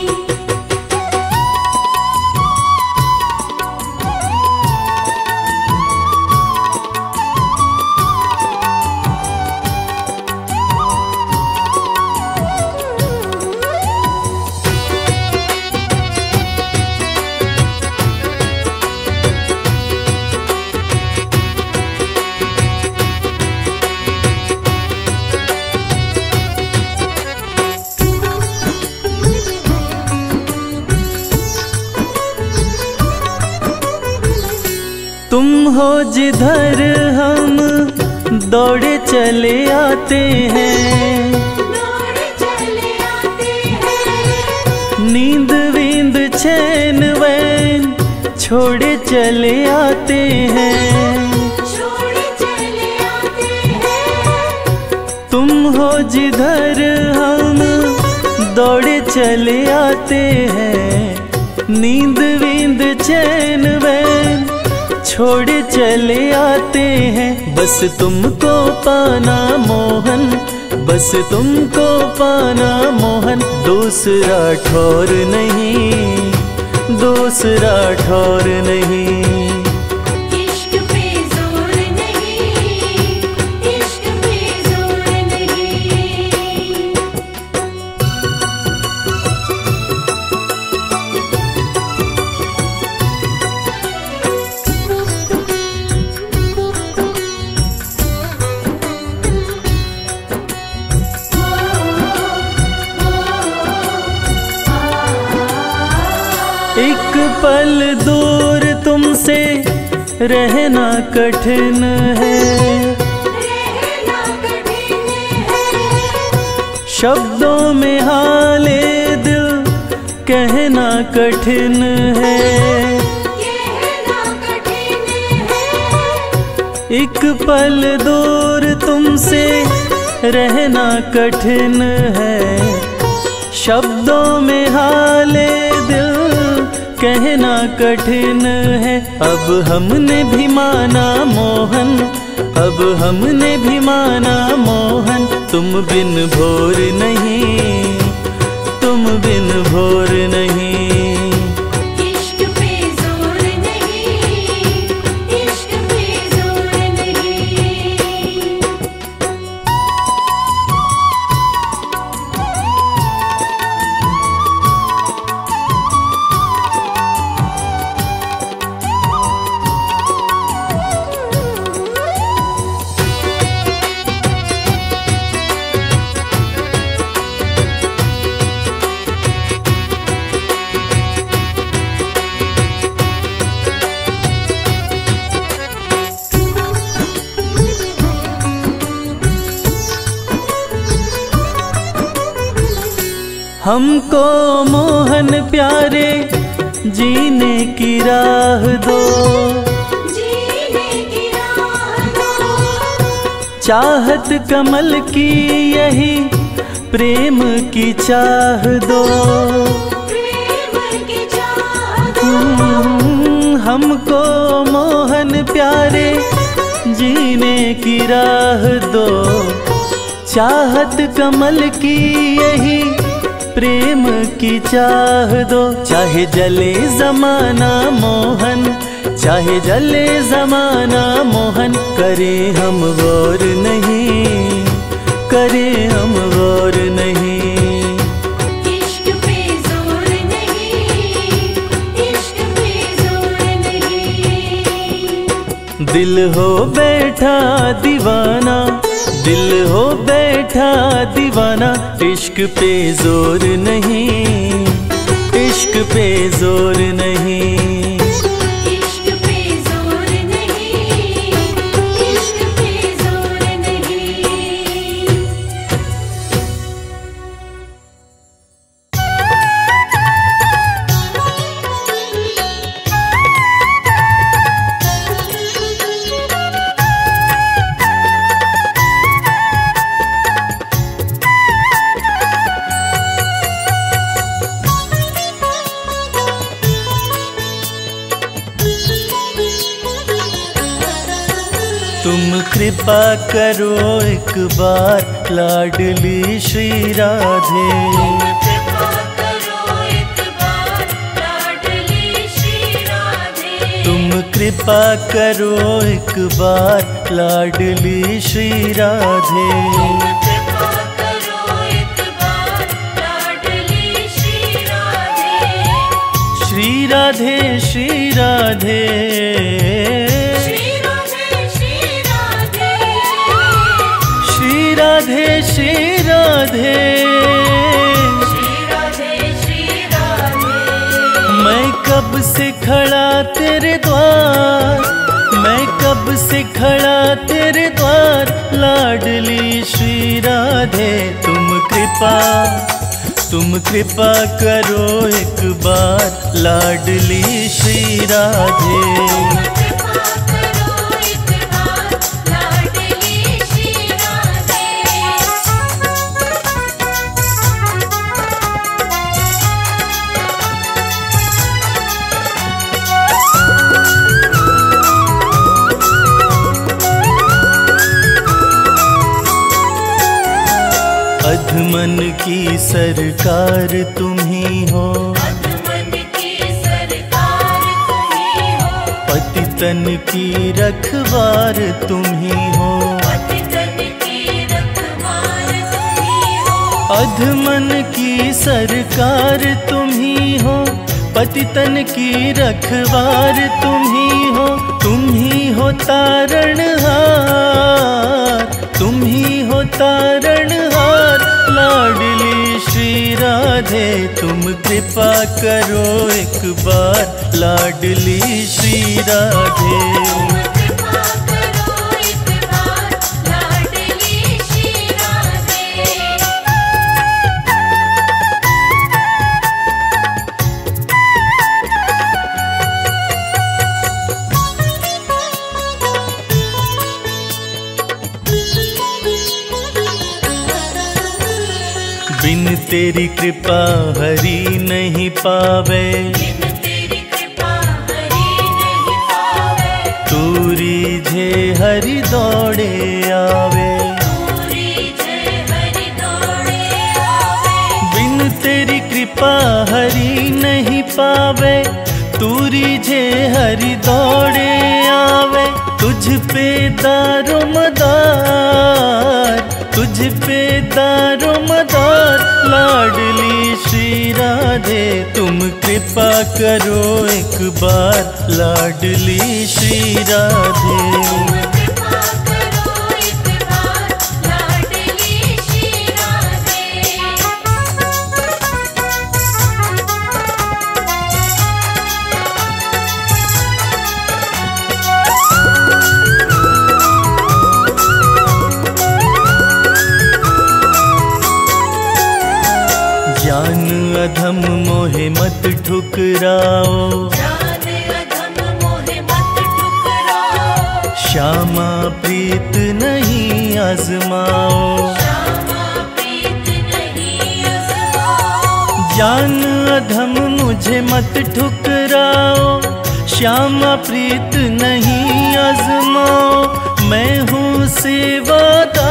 तुम हो जिधर हम दौड़े चले आते हैं, दौड़े चले आते हैं। नींद वींद चैन वैन छोड़े चले आते हैं, छोड़े चले आते हैं। तुम हो जिधर हम दौड़े चले आते हैं, नींद वींद चैन वैन छोड़े चले आते हैं। बस तुमको पाना मोहन, बस तुमको पाना मोहन, दूसरा ठौर नहीं, दूसरा ठौर नहीं। इश्क पे जोर नहीं, इश्क पे जोर नहीं। एक पल दूर तुमसे रहना कठिन है, रहना कठिन है, शब्दों में हाले दिल कहना कठिन है। कहना कठिन है। एक पल दूर तुमसे रहना कठिन है, शब्दों में हाले दिल कहना कठिन है। अब हमने भी माना मोहन, अब हमने भी माना मोहन, तुम बिन भोर नहीं, तुम बिन भोर नहीं। इश्क पे जोर नहीं, इश्क पे जोर नहीं। हमको मोहन प्यारे जीने की राह दो, जीने की राह दो, चाहत कमल की यही प्रेम की चाह दो। प्रेम की चाह दो। हम्म, हमको मोहन प्यारे जीने की राह दो, चाहत कमल की यही प्रेम की चाह दो। चाहे जले जमाना मोहन, चाहे जले जमाना मोहन, करे हम गौर नहीं, करे हम गौर नहीं। इश्क पे जोर नहीं, इश्क पे जोर नहीं। दिल हो बैठा दीवाना, दिल हो बैठा दीवाना, इश्क पे जोर नहीं, इश्क पे जोर नहीं। इश्क पे जोर नहीं, इश्क पे जोर नहीं। तुम कृपा करो एक बार लाडली श्री राधे, कृपा करो एक बार लाडली श्री राधे। तुम कृपा करो एक बार लाडली श्री राधे। कृपा करो एक बार लाडली श्री राधे। श्री राधे श्री राधे, श्री राधे श्री राधे, श्री राधे श्री राधे। श्री राधे श्री राधे। मैं कब से खड़ा तेरे द्वार, मैं कब से खड़ा तेरे द्वार लाडली श्री राधे। तुम कृपा, तुम कृपा करो एक बार लाडली श्री राधे। कृपा करो एक बार लाडली श्री राधे। अधमन की सरकार तुम ही हो, अधमन की सरकार तुम ही हो, पतितन की रखवार तुम ही हो, पतितन की रखवार तुम ही हो, अधमन की सरकार तुम ही हो, पतितन की रखवार तुम ही हो। तुम ही हो तारणहार, तुम ही हो तारणहार, लाडली श्री राधे तुम कृपा करो एक बार, लाडली श्री राधे। कृपा करो एक बार, लाडली श्री राधे। बिन तेरी कृपा हरि नहीं पावे, बिन तेरी कृपा हरि नहीं पावे, तूरी झे हरि दौड़े आवे, पूरी जय हरि दौड़े आवे, बिन तेरी कृपा हरि नहीं पावे, तूरी झे हरि दौड़े आवे। तुझ पे दारो मदार, तुझ पे दारो मदार, लाडली श्री राधे तुम कृपा करो एक बार, लाडली श्री राधे। कृपा करो एक बार, लाडली श्री राधे। ज्ञान अधम मोहे मत ठुकराओ, ज्ञान अधम मोहे मत ठुकराओ, श्यामा प्रीत नहीं आजमाओ, श्यामा प्रीत नहीं आजमाओ, ज्ञान अधम मुझे मत ठुकराओ, श्यामा प्रीत नहीं आजमाओ। मैं हूँ सेवादार,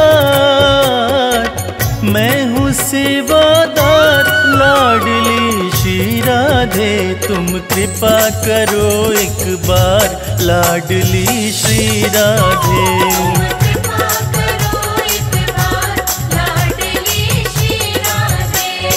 मैं हूँ सेवादार, लाडली श्री राधे तुम कृपा करो एक बार, लाडली श्री राधे। कृपा करो एक बार, लाडली श्री राधे।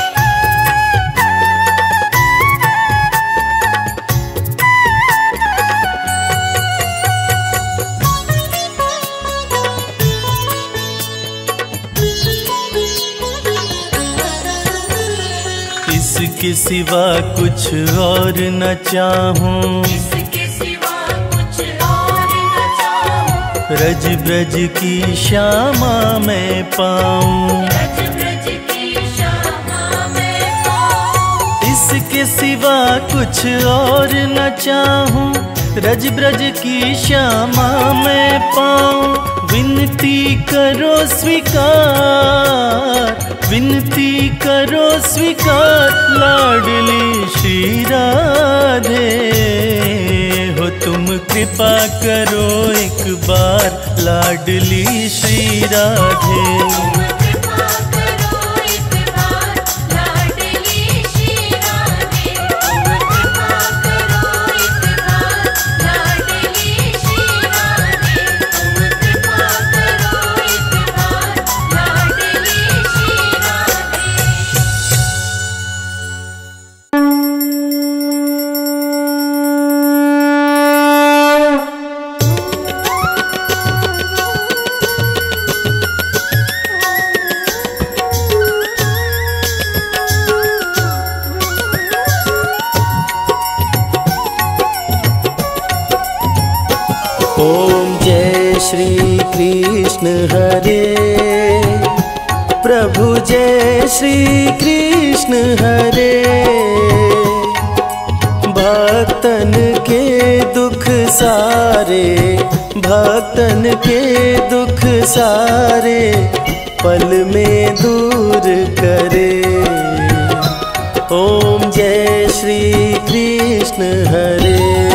इसके सिवा कुछ और न चाहूं, इसके सिवा कुछ और न चाहूं, रज ब्रज की श्यामा मैं पाऊं, रज ब्रज की श्यामा मैं पाऊं, इसके सिवा कुछ और न चाहूं, रज ब्रज की श्यामा मैं पाऊं। विनती करो स्वीकार, विनती करो स्वीकार, लाडली श्री राधे हो तुम कृपा करो एक बार, लाडली श्री राधे। कृपा करो एक बार, लाडली श्री राधे। कृपा करो एक बार, लाडली श्री राधे। कृपा करो एक बार, लाडली श्री राधे। ओम जय श्री कृष्ण हरे, प्रभु जय श्री कृष्ण हरे। भक्तन के दुख सारे, भक्तन के दुख सारे, पल में दूर करे। ओम जय श्री कृष्ण हरे।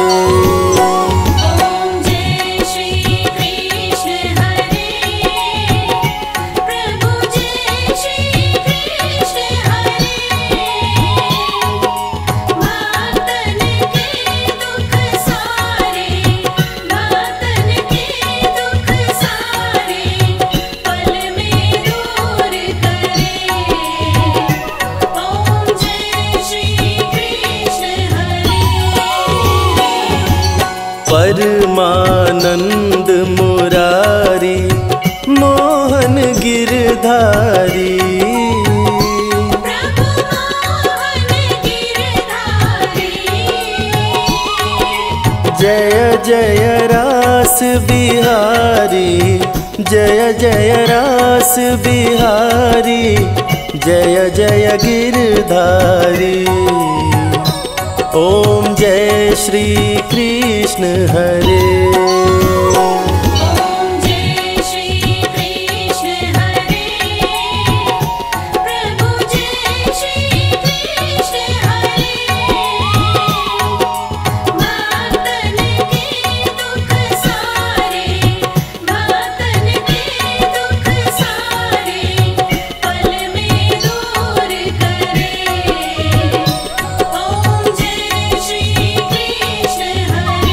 ओम जय श्री कृष्ण हरे, प्रभु जय श्री परमानंद मुरारी मोहन गिरधारी। प्रभु मोहन गिरधारी। जय जय रास बिहारी, जय जय रास बिहारी, जय जय गिरधारी। ओम जय श्री कृष्ण हरे। ओम जय श्री कृष्ण हरे। प्रभु जय श्री कृष्ण हरे। भक्तन के दुख सारे, भक्तन के दुख सारे पल में दूर करे। ओम जय श्री कृष्ण हरे।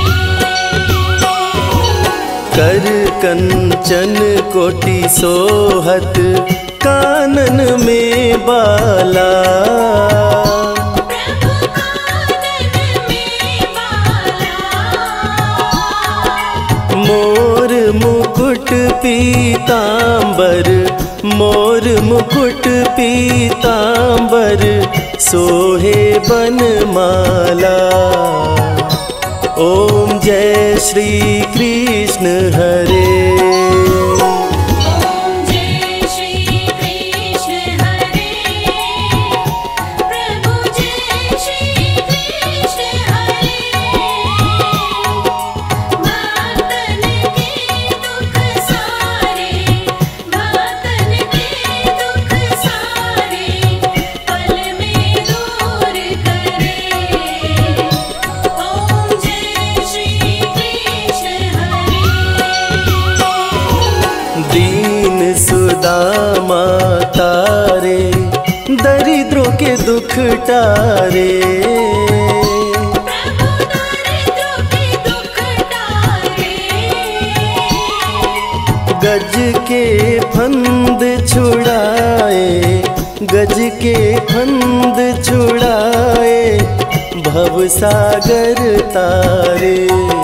कर कंचन कोटि सोहत कानन में बाला। प्रभु कानन में बाला। मोर मुकुट पीतांबर, मोर मुकुट पीतांबर, सोहे बनमाला। ओम जय श्री कृष्ण हरे। ओम जय श्री कृष्ण हरे। प्रभु जय श्री कृष्ण हरे। भक्तन के दुख सारे, भक्तन के दुख सारे पल में दूर करे। ओम जय श्री कृष्ण हरे। दीन सुदामा तारे, दरिद्रों के दुख टारे। प्रभु दरिद्रों के दुख टारे। गज के फंद छुड़ाए, गज के फंद छुड़ाए, भव सागर तारे।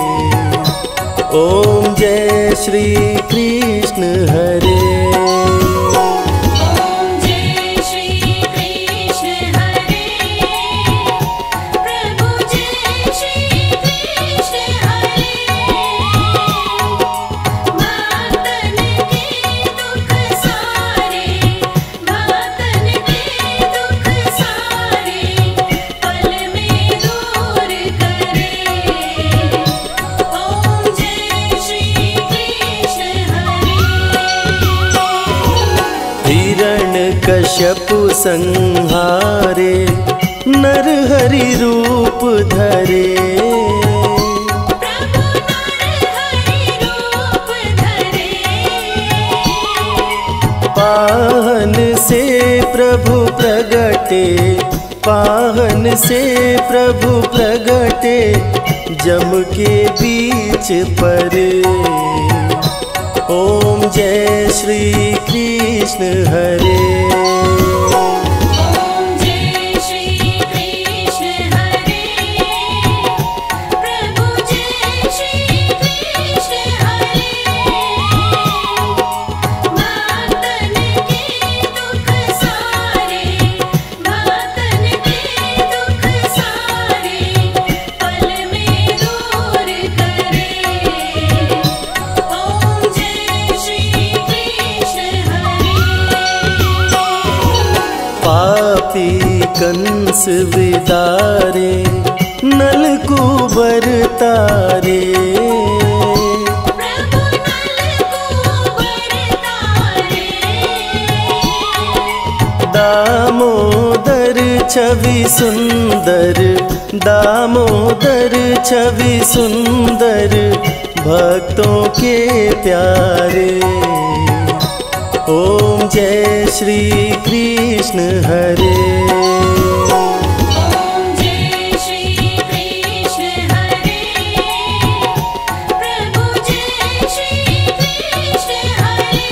ओम जय श्री कृष्ण हरे। ओम जय श्री कृष्ण हरे। प्रभु जय श्री कृष्ण हरे। भक्तन के दुख सारे, भक्तन के दुख सारे पल में दूर करे। ओम जय श्री कृष्ण हरे। हिरण कश्यपु संहारे, नर हरि रूप धरे। प्रभु नरहरि रूप धरे। पाहन से प्रभु प्रगटे, पाहन से प्रभु प्रगटे, जम के बीच पर। ओम जय श्री कृष्ण हरे। ओम जय श्री कृष्ण हरे। प्रभु जय श्री कृष्ण हरे। भक्तन के दुख सारे, भक्तन के दुख सारे पल में दूर करे। ओम जय श्री कृष्ण हरे। पापी कंस विदारे, नलकूबर तारे। प्रभु नलकूबर तारे। दामोदर छवि सुंदर, दामोदर छवि सुंदर, भक्तों के प्यारे। ओम जय श्री कृष्ण हरे। ओम जय श्री कृष्ण हरे। प्रभु जय श्री कृष्ण हरे।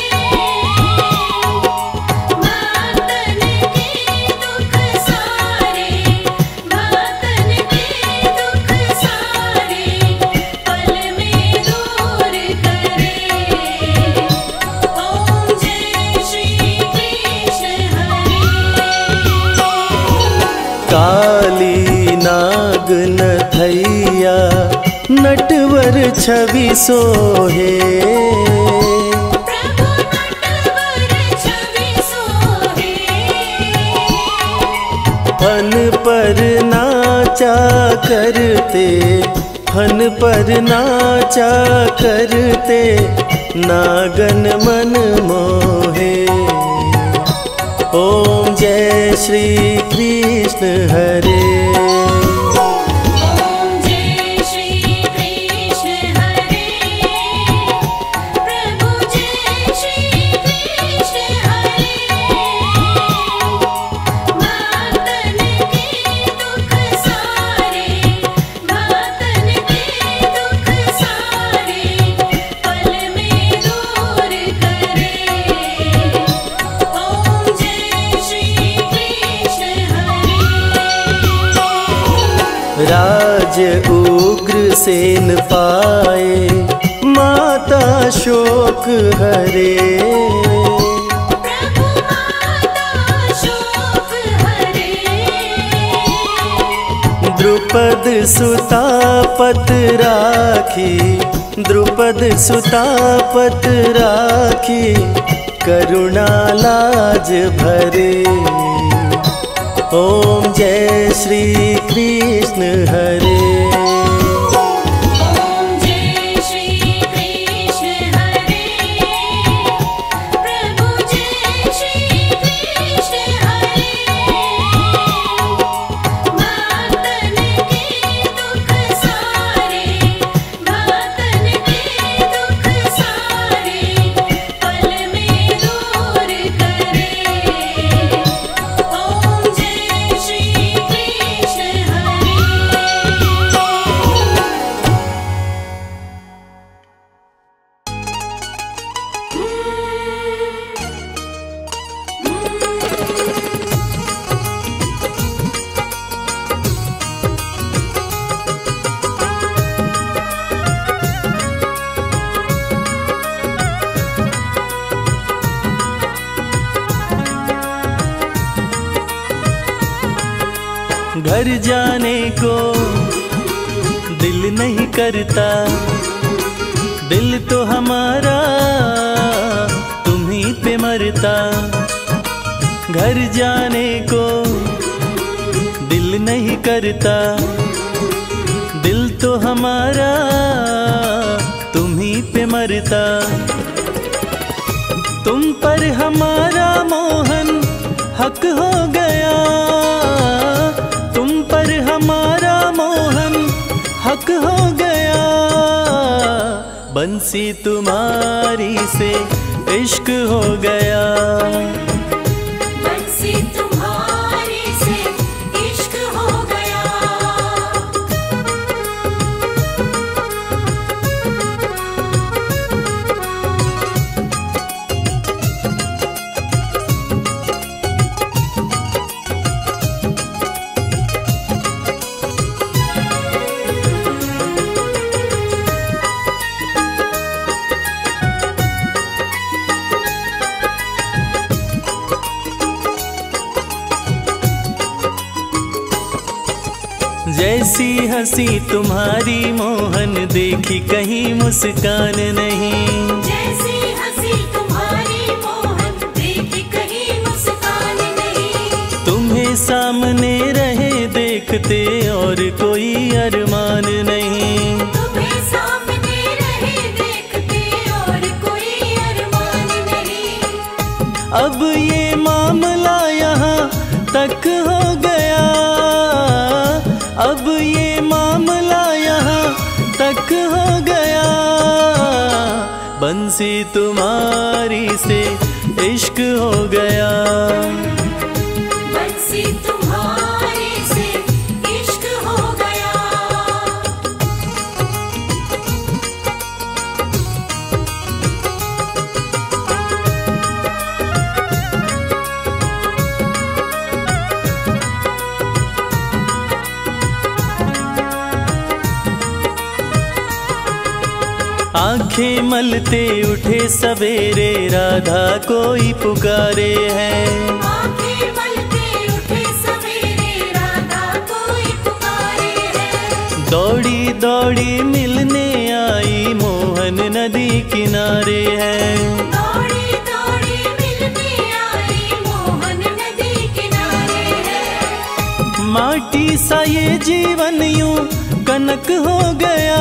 भक्तन के दुख सारे, भक्तन के दुख सारे पल छवि सोहे। प्रभु नटवर छवि सोहे। फन पर नाचा करते, फन पर नाचा करते, नागन मन मोहे। ओम जय श्री कृष्ण हरे। ओम जय श्री कृष्ण हरे। प्रभु जय श्री कृष्ण हरे। भक्तन के दुख सारे, भक्तन के दुख सारे, पल में दूर करे। ओम जय श्री कृष्ण हरे। राज उग्र सेन पाए, माता शोक हरे। प्रभु माता शोक हरे। द्रुपद सुता पत राखी, द्रुपद सुता पत राखी, करुणा लाज भरे। ओम जय श्री कृष्ण हरे। ओम जय श्री कृष्ण हरे। प्रभु जय श्री कृष्ण हरे। भक्तन के दुख सारे, भक्तन के दुख सारे, पल में दूर करे। ओम जय श्री कृष्ण हरे। घर जाने को दिल नहीं करता, दिल तो हमारा तुम्हीं पे मरता। घर जाने को दिल नहीं करता, दिल तो हमारा तुम्हीं पे मरता। तुम पर हमारा मोहन हक हो गया, तुम पर हमारा मोहन हक हो गया। बंसी तुम्हारी से इश्क हो गया, बंसी तुम्हारी से इश्क हो गया। जैसी हंसी तुम्हारी मोहन देखी कहीं मुस्कान नहीं। जैसी हंसी तुम्हारी मोहन देखी कहीं मुस्कान नहीं। तुम्हें सामने रहे देखते और कोई अरमान नहीं। तुम्हें सामने रहे देखते और कोई अरमान नहीं। अब ये मामला यहाँ तक हो गया, अब ये मामला यहाँ तक हो गया। बंसी तुम्हारी से इश्क हो गया, बंसी तुम्हारी से इश्क हो गया। आंखें मलते उठे सवेरे राधा कोई पुकारे है। आंखें मलते उठे सवेरे राधा कोई पुकारे है। दौड़ी दौड़ी मिलने आई मोहन नदी किनारे है। दौड़ी दौड़ी मिलने आई मोहन नदी किनारे है। माटी सा ये जीवन यूं कनक हो गया,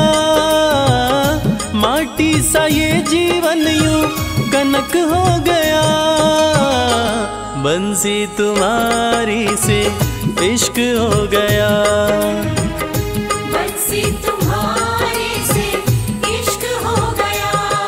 माटी सा ये जीवन यूं कनक हो गया। बंसी तुम्हारी से इश्क हो गया, बंसी तुम्हारे से इश्क हो गया।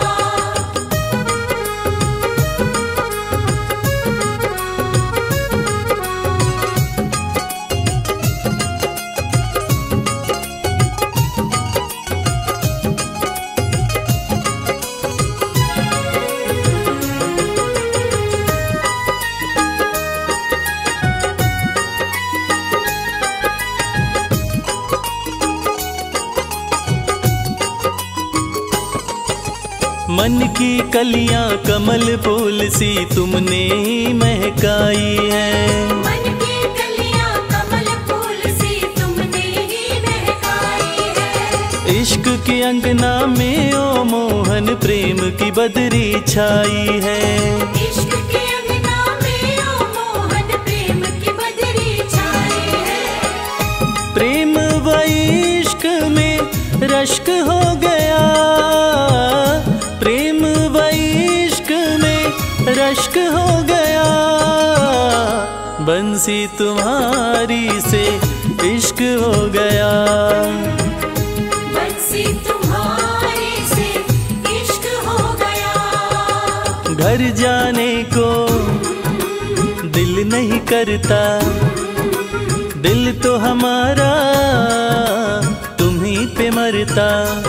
मन की कलियां कमल फूल सी तुमने ही महकाई है। मन की कलियां कमल फूल सी तुमने ही महकाई है। इश्क के अंगना में ओ मोहन प्रेम की बदरी छाई है। इश्क के अंगना में ओ मोहन प्रेम की बदरी छाई है। प्रेम व इश्क में रश्क हो गया, प्रेम व इश्क में रश्क हो गया। बंसी तुम्हारी से इश्क हो गया, बंसी तुम्हारे से इश्क हो गया। घर जाने को दिल नहीं करता, दिल तो हमारा तुम्हीं पे मरता।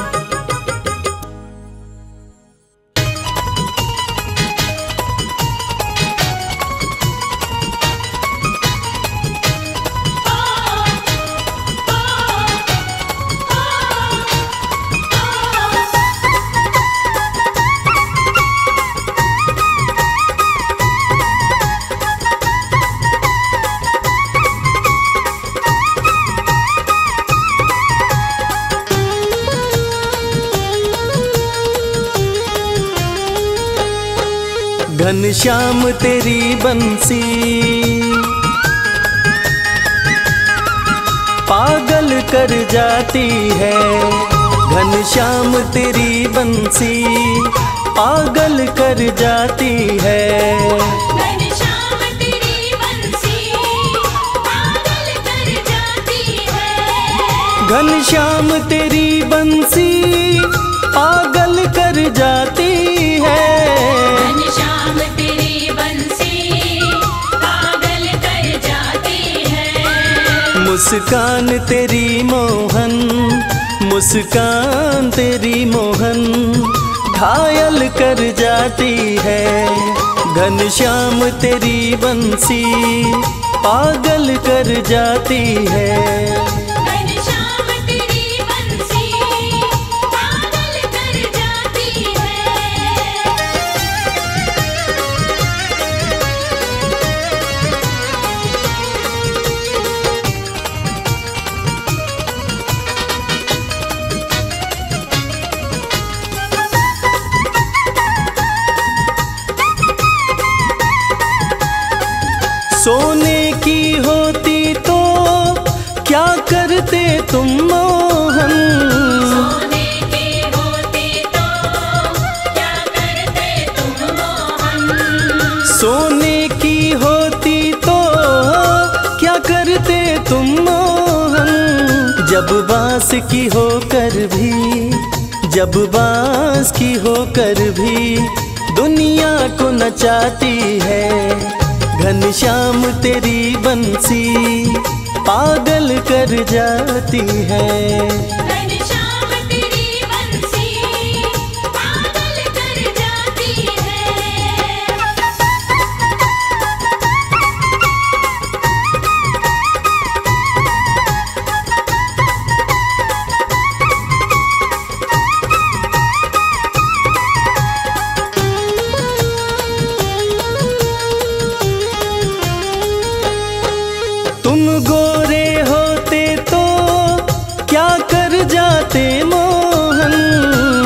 घनश्याम तेरी बंसी पागल कर जाती है, घनश्याम तेरी बंसी पागल कर जाती है। घनश्याम तेरी बंसी पागल कर जाती है। घनश्याम तेरी बंसी पागल कर जाती है। घनश्याम तेरी बंसी पागल कर जाती है। मुस्कान तेरी मोहन, मुस्कान तेरी मोहन घायल कर जाती है। घनश्याम तेरी बंसी पागल कर जाती है। घनश्याम तेरी बंसी पागल कर जाती है। सोने की होती तो क्या करते तुम मोहन, सोने की होती तो क्या करते तुम मोहन। सोने की होती तो क्या करते तुम मोहन। जब बांस की होकर भी, जब बांस की होकर भी दुनिया को नचाती है। घनश्याम तेरी बंसी पागल कर जाती है। घनश्याम तेरी बंसी पागल कर जाती है। तुम गोरे होते तो क्या कर जाते मोहन,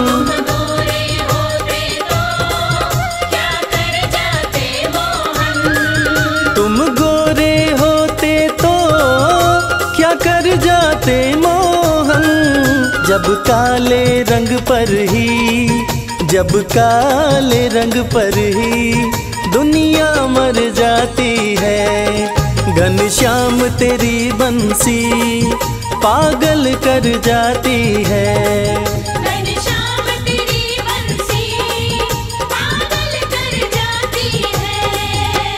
जाते मोहन। जब काले रंग पर ही, जब काले रंग पर ही दुनिया मर जाती है। घनश्याम तेरी बंसी पागल कर जाती है। घनश्याम तेरी बंसी पागल कर जाती है।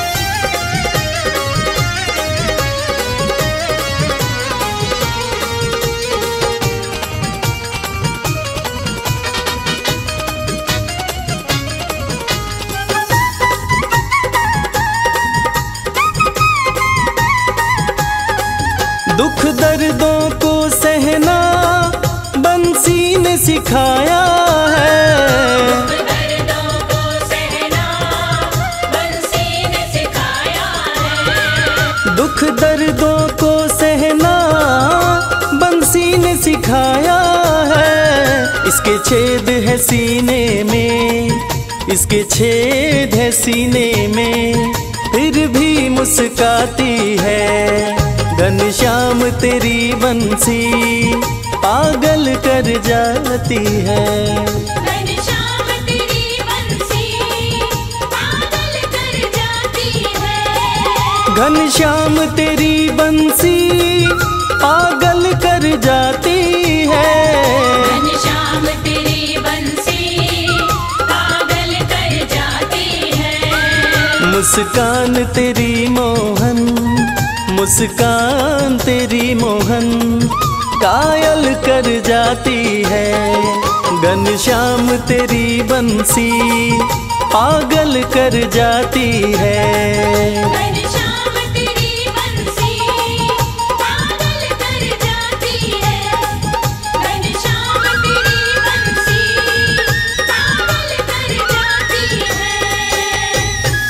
दुख दर्दों को सहना बंसी ने सिखाया है। दर्दों को सहना बंसी ने सिखाया है। दुख दर्दों को सहना बंसी ने सिखाया है। इसके छेद है सीने में, इसके छेद है सीने में, फिर भी मुस्काती है। घनश्याम तेरी बंसी पागल कर जाती है। घनश्याम तेरी बंसी पागल कर जाती है। घनश्याम तेरी बंसी पागल कर जाती है। घनश्याम तेरी बंसी पागल कर जाती है। मुस्कान तेरी मोहन, मुस्कान तेरी मोहन कायल कर जाती है। घनश्याम तेरी बंसी पागल कर जाती है। घनश्याम तेरी बंसी पागल कर जाती है। घनश्याम तेरी बंसी पागल कर जाती है।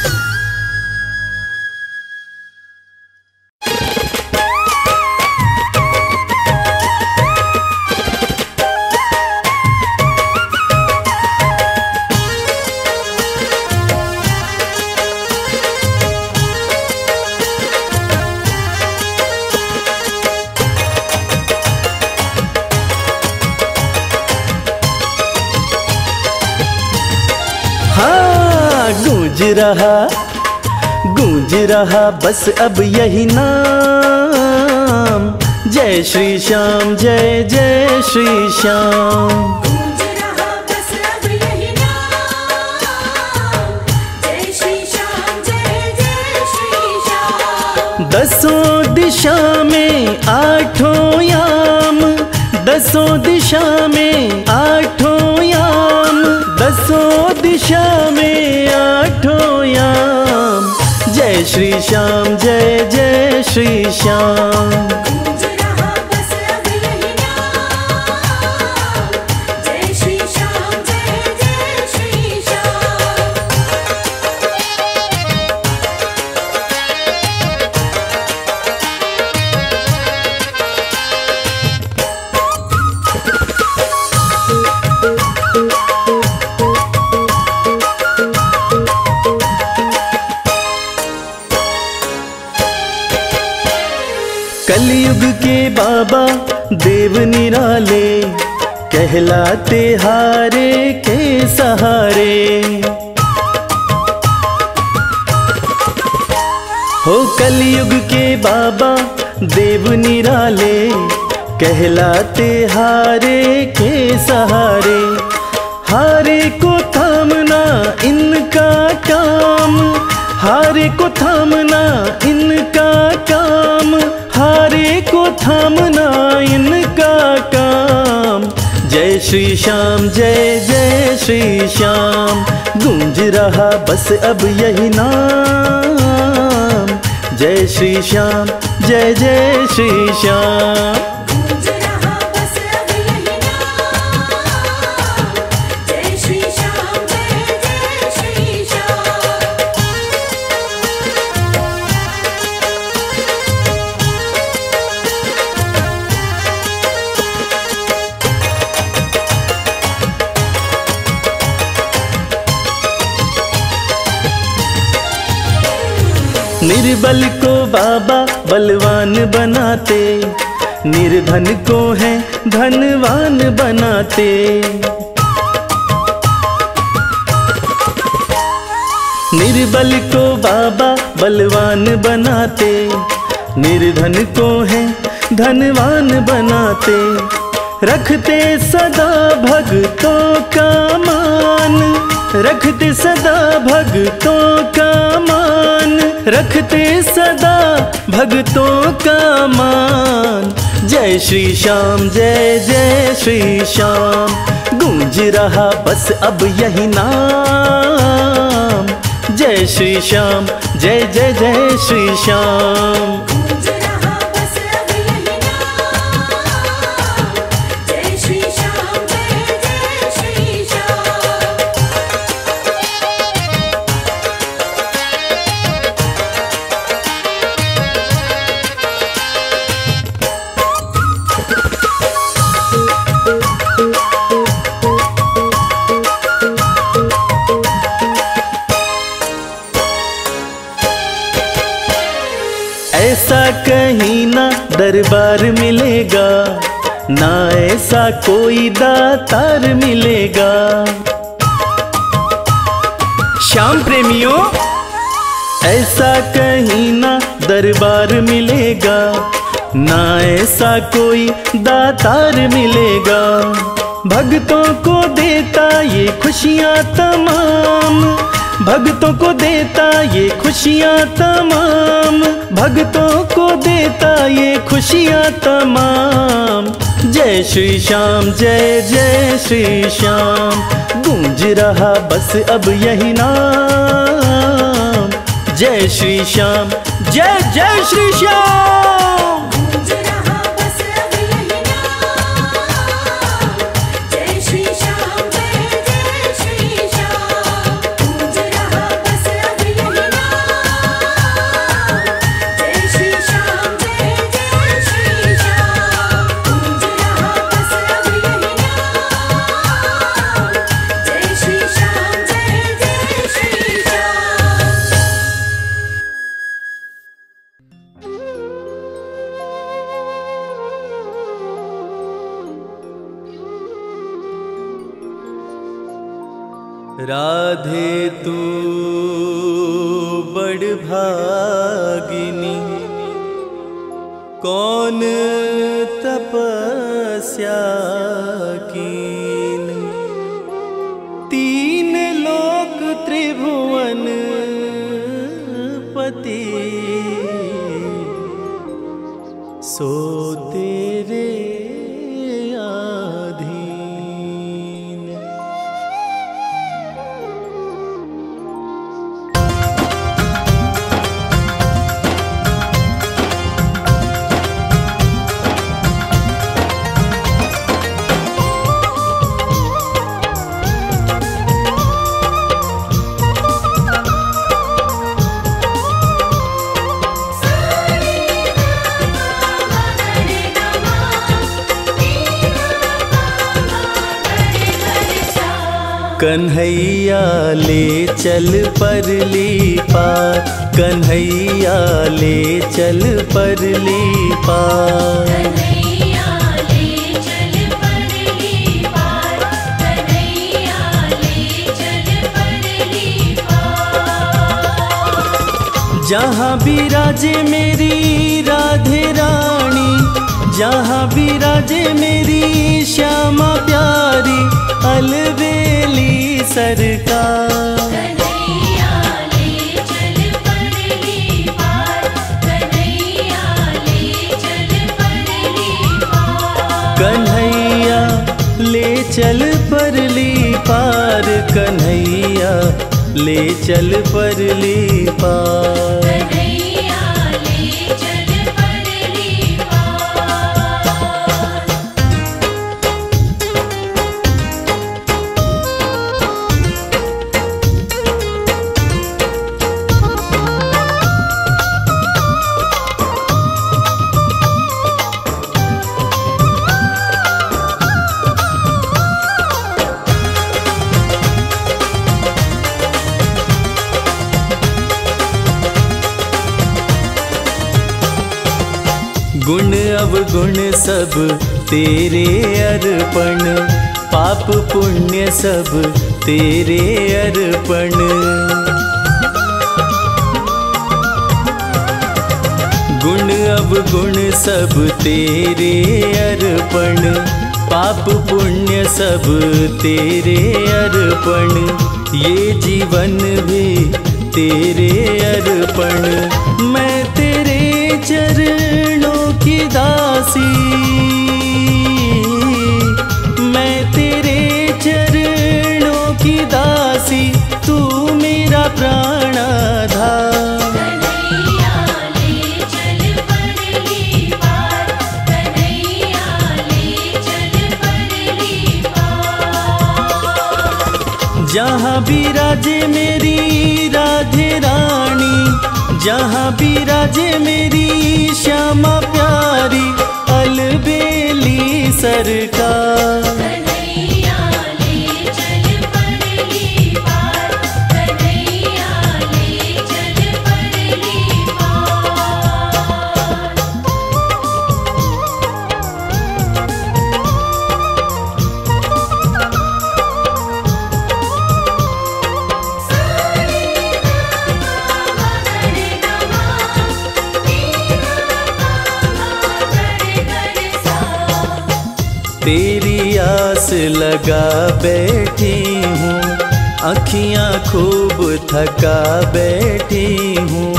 हाँ गूंज रहा, गूंज रहा बस अब यही नाम, जय श्री श्याम जय जय श्री श्याम। गूंज रहा बस अब यही नाम, जय श्री श्याम जय जय श्री श्याम। दसों दिशा में आठों याम, दसों दिशा में आठों याम, दसों दिशा में आठों याम, जय श्री श्याम जय जय श्री श्याम। गूंज रहा बस अब यही नाम, जय श्री श्याम जय जय श्री श्याम। कलयुग के बाबा देव निराले, कहलाते हारे के सहारे। हो कलयुग के बाबा देव निराले, कहलाते हारे के सहारे। हारे को थामना इनका काम, हारे को थामना इनका काम, हारे को थामना इनका काम। जय श्री श्याम जय जय श्री श्याम। गूंज रहा बस अब यही नाम, जय श्री श्याम जय जय श्री श्याम। गूंज रहा बस अब यही नाम, जय श्री श्याम जय जय श्री श्याम। निर्बल को बाबा बलवान बनाते, निर्धन को है धनवान बनाते। निर्बल को बाबा बलवान बनाते। निर्धन को है धनवान बनाते। रखते सदा भक्तों का मान, रखते सदा भक्तों का मान, रखते सदा भक्तों का मान। जय श्री श्याम जय जय श्री श्याम, गूंज रहा बस अब यही नाम। जय श्री श्याम जय जय जय श्री श्याम। गूंज रहा बस अब यही नाम। जय श्री श्याम जय जय श्री श्याम। ऐसा कहीं ना दरबार मिलेगा, ना ऐसा कोई दातार मिलेगा। श्याम प्रेमियों, ऐसा कहीं ना दरबार मिलेगा, ना ऐसा कोई दातार मिलेगा। भक्तों को देता ये खुशियाँ तमाम, भक्तों को देता ये खुशियाँ तमाम, भक्तों को देता ये खुशियाँ तमाम। जय श्री श्याम जय जय श्री श्याम, गूंज रहा बस अब यही नाम। जय श्री श्याम जय जय श्री श्याम। गूंज रहा बस अब यही नाम। जय श्री श्याम जय जय श्री श्याम। गूंज रहा बस अब यही नाम। जय श्री श्याम जय जय श्री श्याम। गूंज रहा बस अब यही नाम। जय श्री श्याम जय जय श्री श्याम। राधे तू बड़ भागिनी, कौन तपस्या कीन। तीन लोक त्रिभुवन पति, सो तेरे कन्हैया ले चल परली पार, कन्हैया ले चल परली पार। कन्हैया ले चल परली पार, कन्हैया ले चल परली पार। जहाँ विराजे मेरी राधे रानी, जहाँ विराजे मेरी श्यामा प्यारी, अलवेली सरकार। कन्हैया ले चल परली पार, कन्हैया ले चल परली पार। कन्हैया ले चल परली पार, कन्हैया ले चल परली पार। कन्हैया ले चल परली पार। गुण अवगुण सब तेरे अर्पण, पाप पुण्य सब तेरे अर्पण। गुण अवगुण सब तेरे अर्पण, पाप पुण्य सब तेरे अर्पण। ये जीवन भी तेरे अर्पण, मैं तेरे चरणों की दासी, मैं तेरे चरणों की दासी, तू मेरा प्राणाधार। जहाँ विराजे मेरी राधे रानी, जहाँ विराजे मेरी श्यामा प्यारी, अलबेली सरकार। तेरी आस लगा बैठी हूँ, अखियाँ खूब थका बैठी हूँ।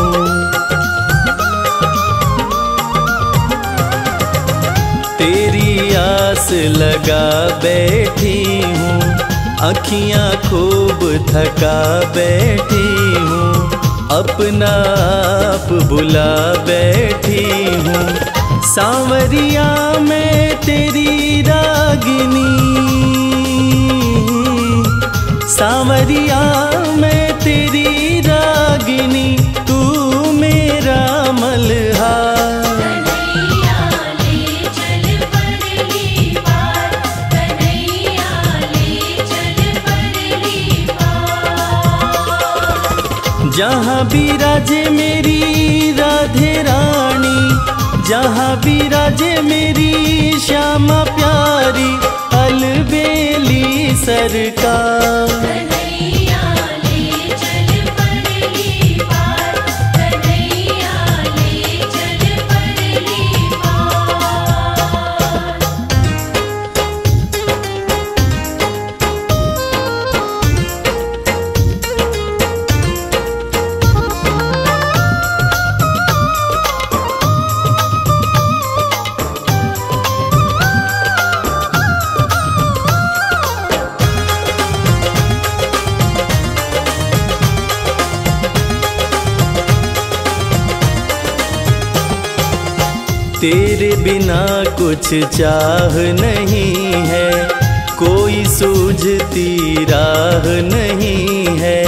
तेरी आस लगा बैठी हूँ, अखियाँ खूब थका बैठी हूँ। अपना आप बुला बैठी हूँ, सांवरिया मैं तेरी रागिनी, सांवरिया मैं तेरी रागिनी, तू मेरा मल्हार। जहाँ विराजे मेरी राधे रानी, जहाँ विराजे मेरी श्यामा प्यारी, अलबेली सरकार। तेरे बिना कुछ चाह नहीं है, कोई सूझती राह नहीं है।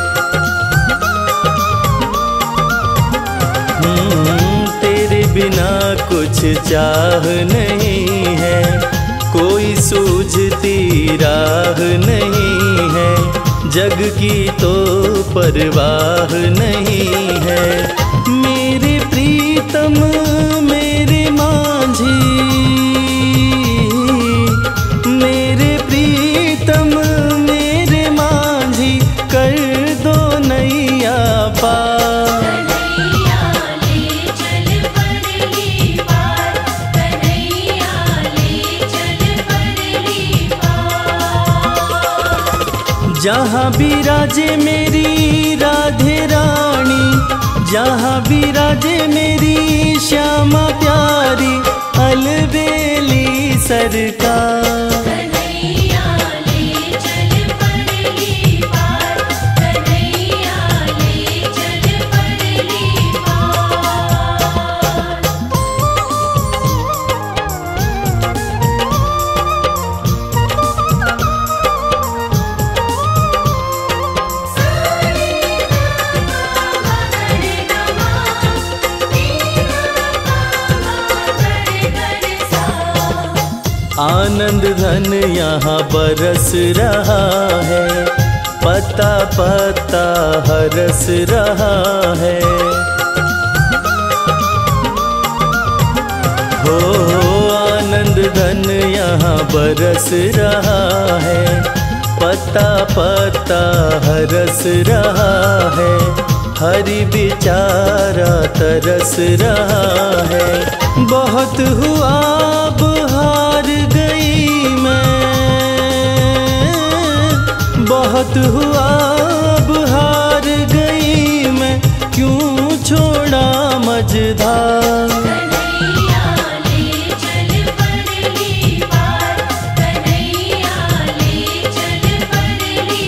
तेरे बिना कुछ चाह नहीं है, कोई सूझती राह नहीं है। जग की तो परवाह नहीं है। मेरे प्रीतम मेरे माझी, मेरे प्रीतम मेरे माझी, कर दो नैया पार। जहाँ विराजे मेरी राधे रानी, जहाँ विराजे मेरी श्यामा प्यारी, अलबेली सरकार। आनंद धन यहाँ बरस रहा है, पता पता हरस रहा है। हो आनंद धन यहाँ बरस रहा है, पत्ता पत्ता हरस रहा है, हरि बेचारा तरस रहा है। बहुत हुआ अब हार गई मैं, बहुत हुआ अब हार गई मैं, क्यों छोड़ा मझधार। कन्हैया ले चल परली पार, कन्हैया ले चल परली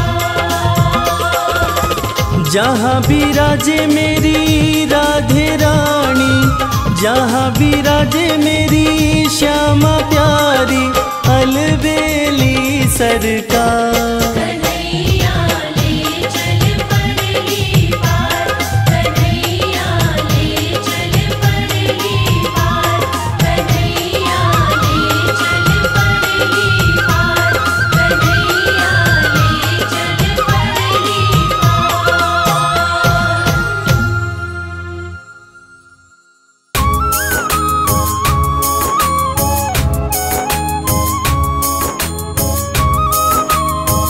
पार। जहाँ विराजे मेरी राधे रानी, जहाँ विराजे मेरी श्यामा प्यारी, अलबेली सरकार। कन्हैया ले चल परली पार, कन्हैया ले चल परली पार, कन्हैया ले चल परली पार, कन्हैया ले चल परली पार।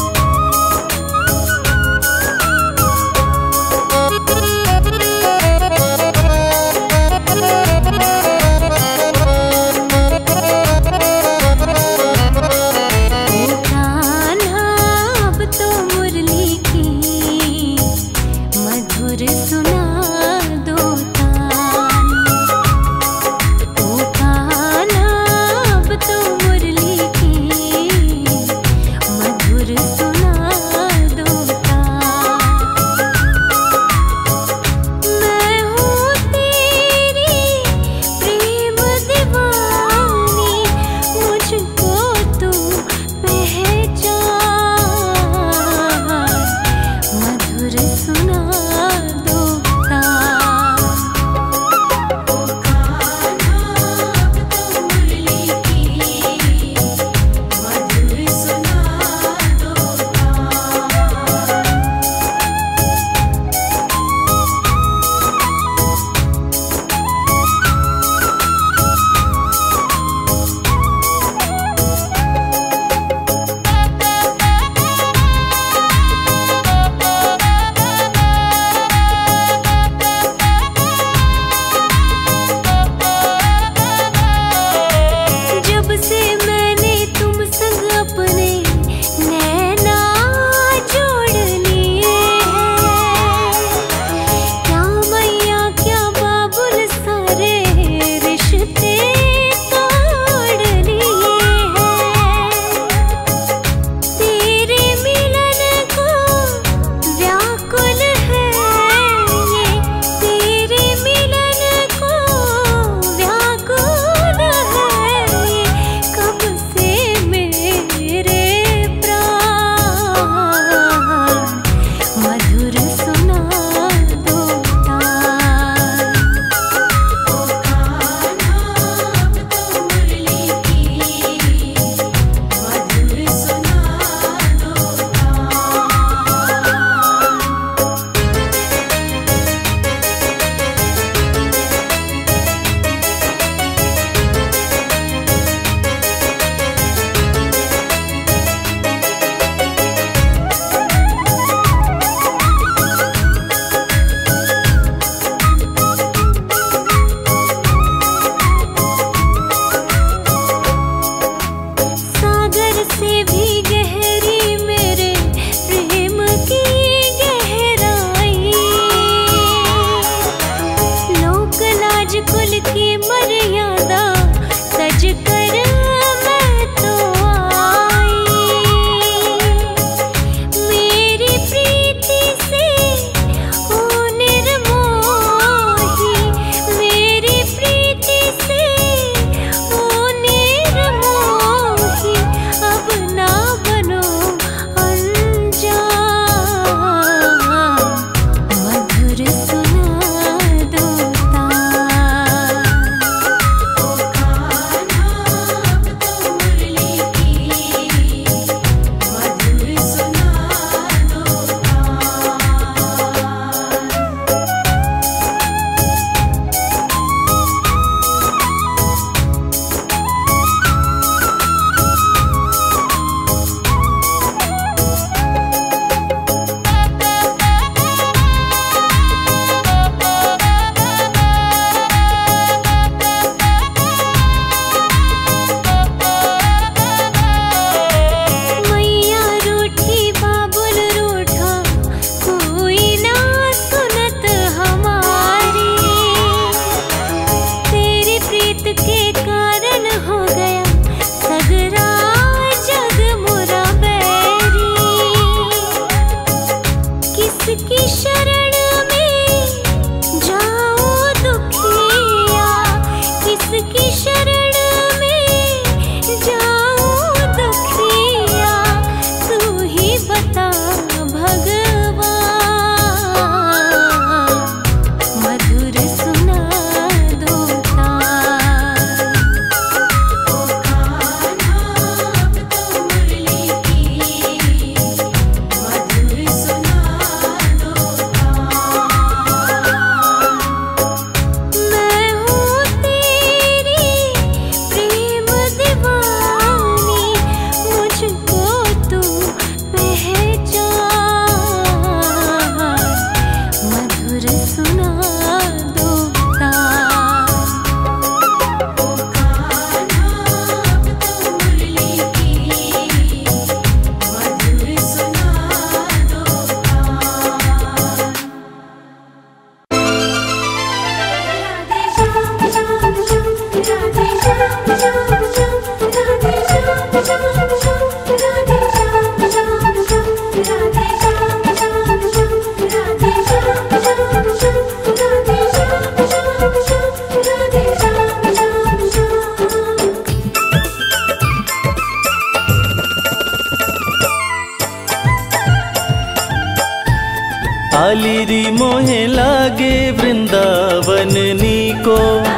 आलिरी मोहे लागे वृंदावन नीको,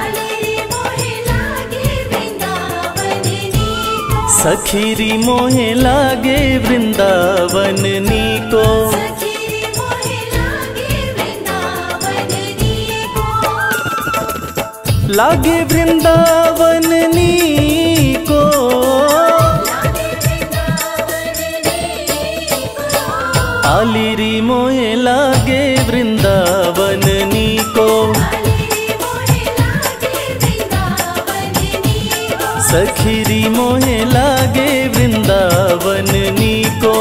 सखीरी मोहे लागे वृंदावन नीको। लागे वृंदावन नीको, आलिरी मोहे लागे वृंदावन नीको, सखीरी मोहे लागे वृंदावन नीको।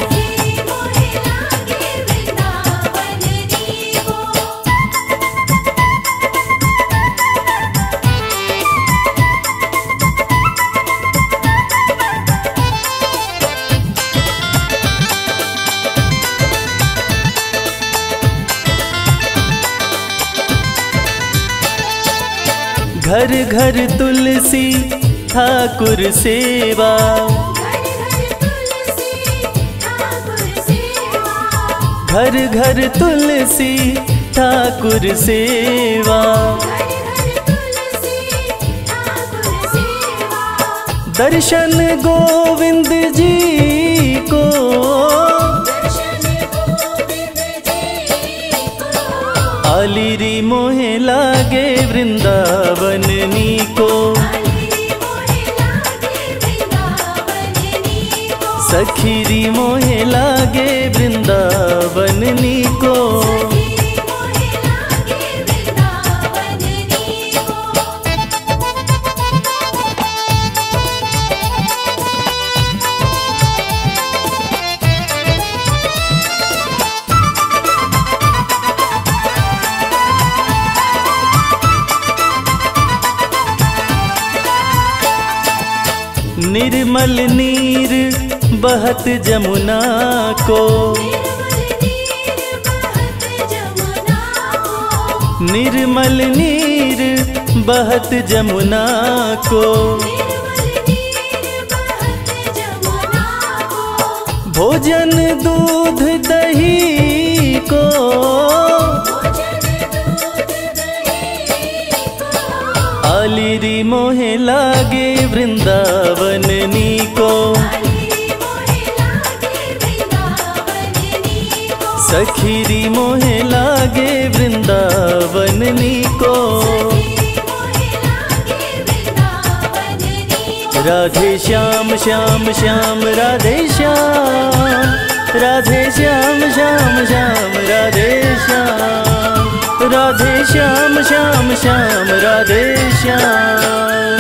घर घर तुलसी ठाकुर सेवा, घर घर तुलसी ठाकुर सेवा। दर्शन गोविंद जी को, आलिरी मोहे लागे वृंदावन नीको, सखीरी मोहे लागे वृंदावन नीको। निर्मल नीर बहत जमुना को, निर्मल नीर बहत जमुना को। भोजन दूध दही को, आलिरी मोहे लागे वृंदावन नीको, सखीरी मोहे लागे वृंदावन नीको। राधे श्याम श्याम श्याम राधे श्याम, राधे श्याम श्याम श्याम राधे श्याम, राधे श्याम श्याम श्याम राधे श्याम।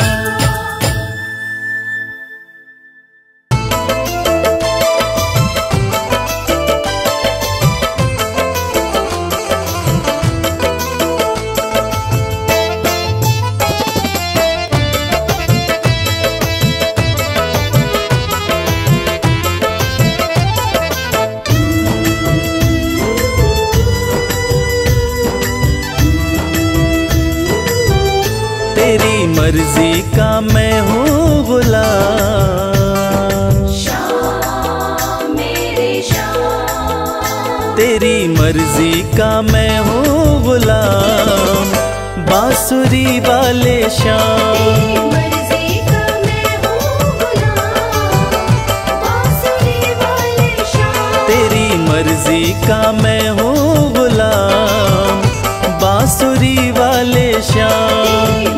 तेरी मर्जी का मैं हूँ गुलाम, श्याम मेरे श्याम। तेरी मर्जी का मैं हूँ गुलाम, बांसुरी वाले श्याम। मर्जी का मैं हूँ गुलाम, बांसुरी वाले श्याम। तेरी मर्जी का मैं हूँ गुलाम, बांसुरी वाले श्याम।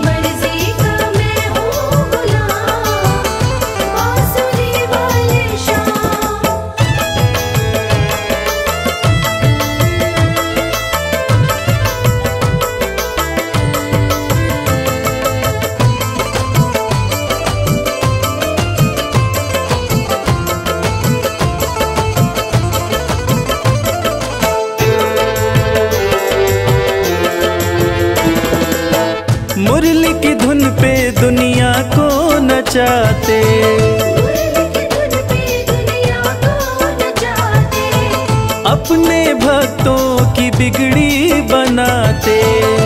मुरली की धुन पे दुनिया को नचाते, अपने भक्तों की बिगड़ी बनाते।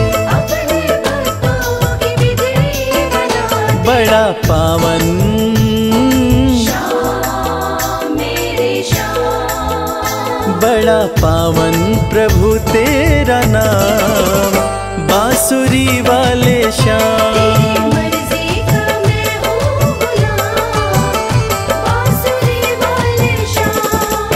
बड़ा पावन श्याम मेरे श्याम, बड़ा बड़ा पावन प्रभु तेरा नाम, बांसुरी वाले श्याम। मर्जी का मैं हूँ गुलाम, बांसुरी वाले श्याम।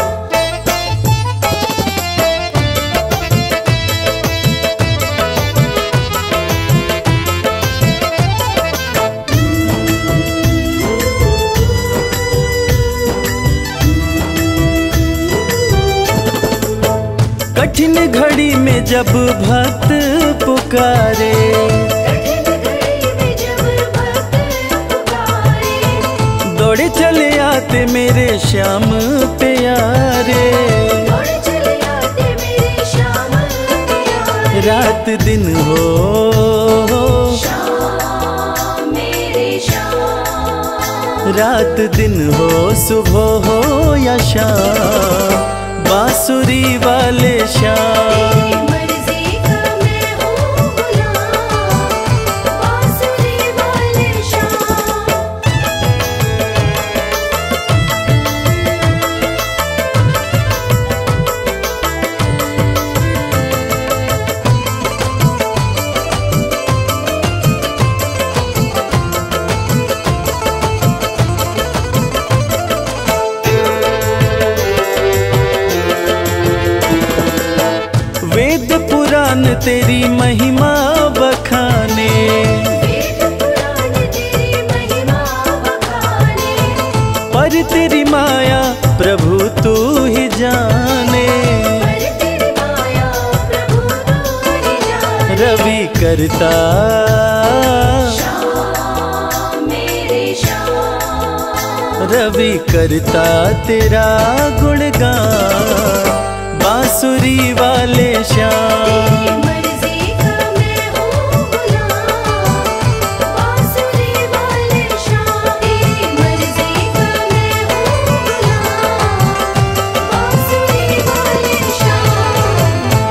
कठिन घड़ी में जब भक्त पुकारे, कठिन घड़ी में जब भक्त पुकारे, दौड़े चले आते मेरे श्याम प्यारे। दौड़ चले आते मेरे श्याम प्यारे। रात दिन हो श्याम मेरे श्याम, रात दिन हो, सुबह हो या शाम, बांसुरी वाले श्याम। मर्जी का मैं हूँ गुलाम, बांसुरी वाले श्याम। वेद पुराण तेरी महिमा बखाने, वेद पुराण तेरी महिमा बखाने, पर तेरी माया प्रभु तू ही जाने। पर तेरी माया प्रभु तू ही जाने। रवि करता श्याम मेरे श्याम, रवि करता तेरा गुणगान, बांसुरी वाले श्याम। मर्जी का मैं हूँ गुलाम, बांसुरी वाले श्याम। तेरी मर्जी का मैं हूँ गुलाम, बांसुरी वाले श्याम।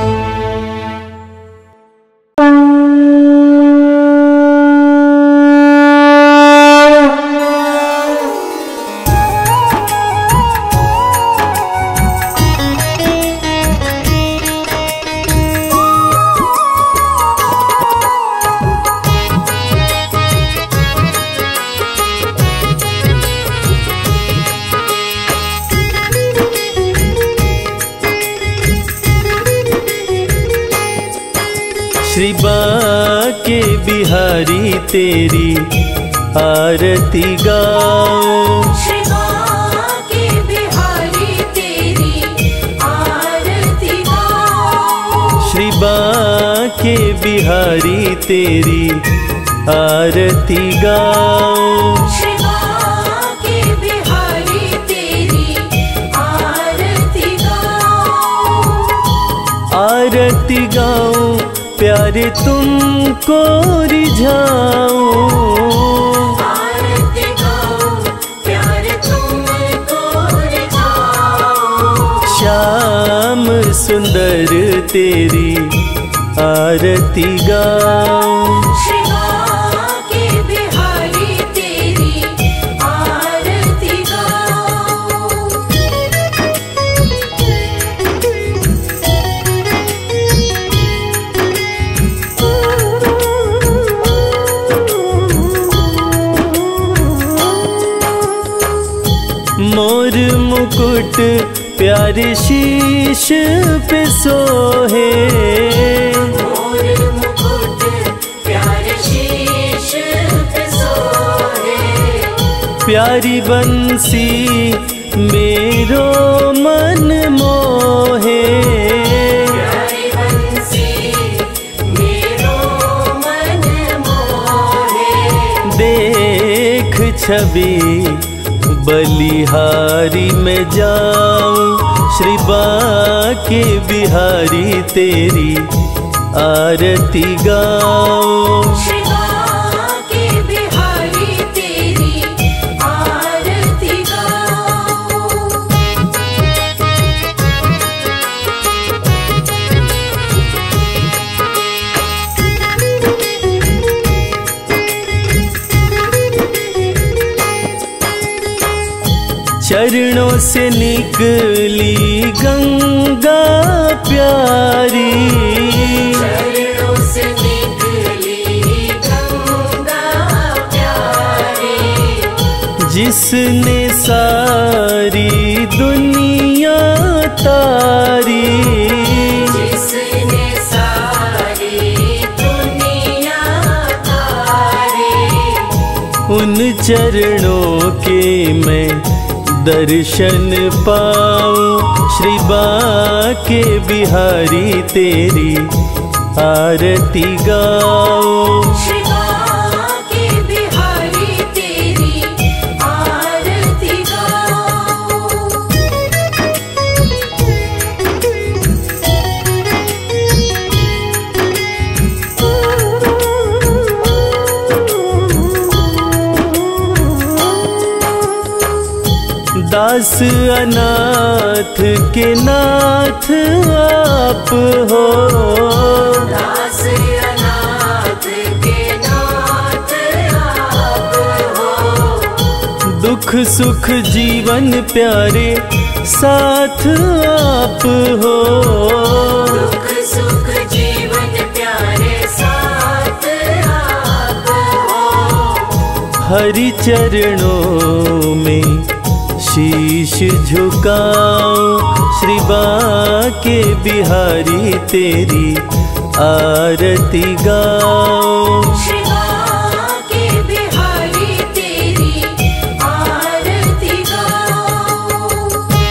श्री बांके बिहारी तेरी आरती गाओ, श्री बांके बिहारी तेरी आरती गाओ, श्री बांके बिहारी तेरी आरती गाओ। श्री बांके बिहारी तेरी आरती गाओ, आरती गाओ प्यारे तुमको रिझाऊं, आरती गाओ प्यारे तुमको रिझाऊं। श्याम सुंदर तेरी आरती गाऊं। श्री बांके बिहारी तेरी आरती गाओ। मोर मुकुट प्यारे शीश पे सोहे, मोर मुकुट प्यारे शीश पे सोहे, प्यारी बंसी मेरो मन मोहे। प्यारी बंसी मेरो मन मोहे। देख छवि बलिहारी में जाऊं, श्री बांके बिहारी तेरी आरती गाऊं। श्री बांके बिहारी तेरी आरती गाओ। चरणों से निकली गंगा प्यारी, चरणों से निकली गंगा प्यारी, जिसने सारी दुनिया तारी, जिसने सारी दुनिया तारी, उन चरणों के मैं दर्शन पाऊं। श्री बांके बिहारी तेरी आरती गाऊं। श्री बांके बिहारी तेरी आरती गाऊं। दास अनाथ के नाथ आप हो, दास अनाथ के नाथ आप हो, दुख सुख जीवन प्यारे साथ आप हो, दुख सुख जीवन प्यारे साथ आप हो। हरि चरणों में शीश झुकाऊं। श्री बांके बिहारी तेरी आरती गाऊं। श्री बांके बिहारी तेरी आरती गाऊं।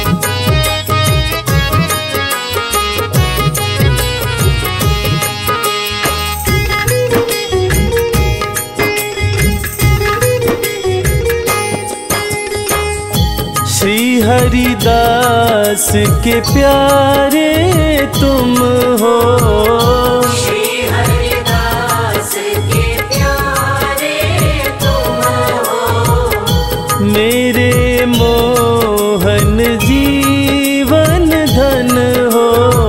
श्री हरिदास के प्यारे तुम हो, श्री हरिदास के प्यारे तुम हो, मेरे मोहन जीवन धन हो,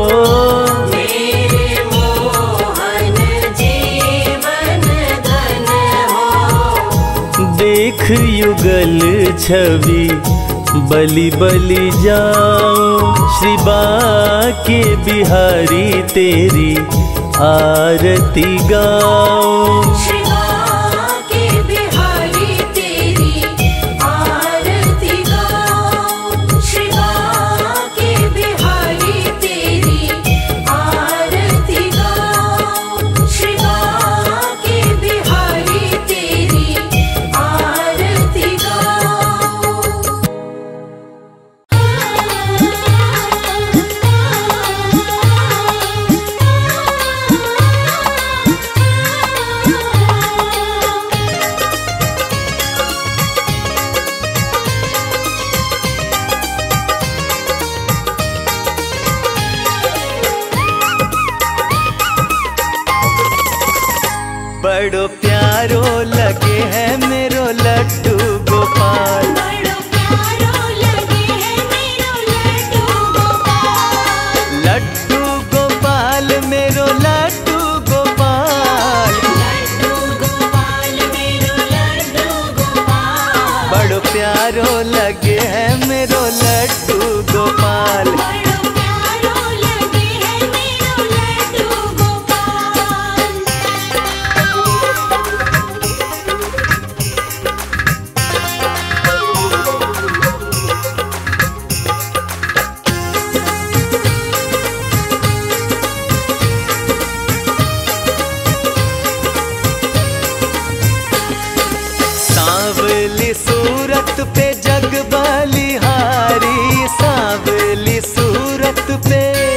मेरे मोहन जीवन धन हो। देख युगल छवि बलि बलि जाऊं। श्री बांके बिहारी तेरी आरती गाऊं। श्री बांके बिहारी तेरी आरती गाऊं। श्री बांके बिहारी तेरी आरती गाऊं। श्री बांके बिहारी तेरी आरती गाऊं। बड़ो प्यारो लगे है मेरो लड्डू गोपाल, बड़ो प्यारो लगे है मेरो लड्डू गोपाल। लड्डू गोपाल मेरो लड्डू गोपाल, लड्डू गोपाल मेरो लड्डू गोपाल। बड़ो प्यारो लगे है मेरो लड्डू गोपाल। बड़ो प्यारो लगे है मेरो लड्डू गोपाल। सांवली सूरत पे जग बलिहारी, सांवली सूरत पे,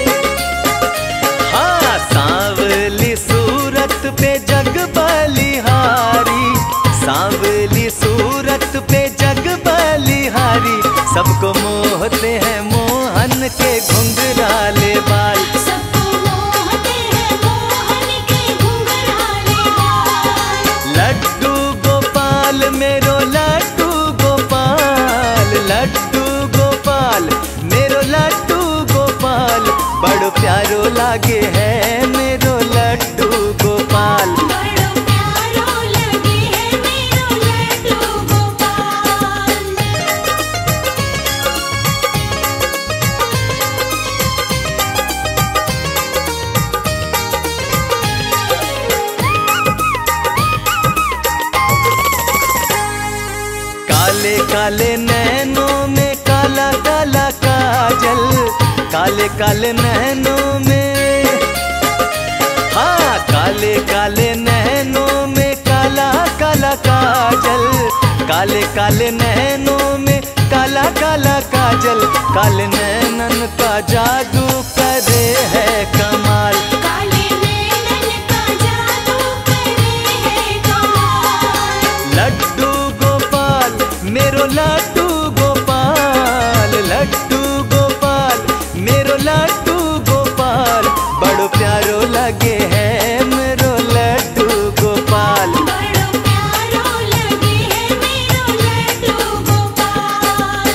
हाँ सांवली सूरत पे जग बलिहारी, सांवली सूरत पे जग बलिहारी। सबको मोहते हैं मोहन के घुंघराले बाल, सबको मोहते हैं मोहन के घुंघराले बाल। लड्डू गोपाल मेरो लड्डू गोपाल, लड्डू गोपाल मेरो लड्डू गोपाल। बड़ो प्यारो लागे है मेरो लड्डू गोपाल। बड़ो प्यारो लगे है मेरो लड्डू गोपाल। काले काले नैनों में काला काला काजल, काले काले नैनों में, हाँ काले काले नैनों में काला काला काजल, काले काले नैनों में काला काला काजल, काले नैनन का जादू करे है कमाल, काले नैनन का जादू करे है कमाल। लड्डू गोपाल मेरो लड्डू गोपाल, लड्डू गोपाल मेरो लड्डू गोपाल, बड़ो प्यारो लगे है मेरो लड्डू गोपाल, बड़ो प्यारो लगे है मेरो लड्डू गोपाल।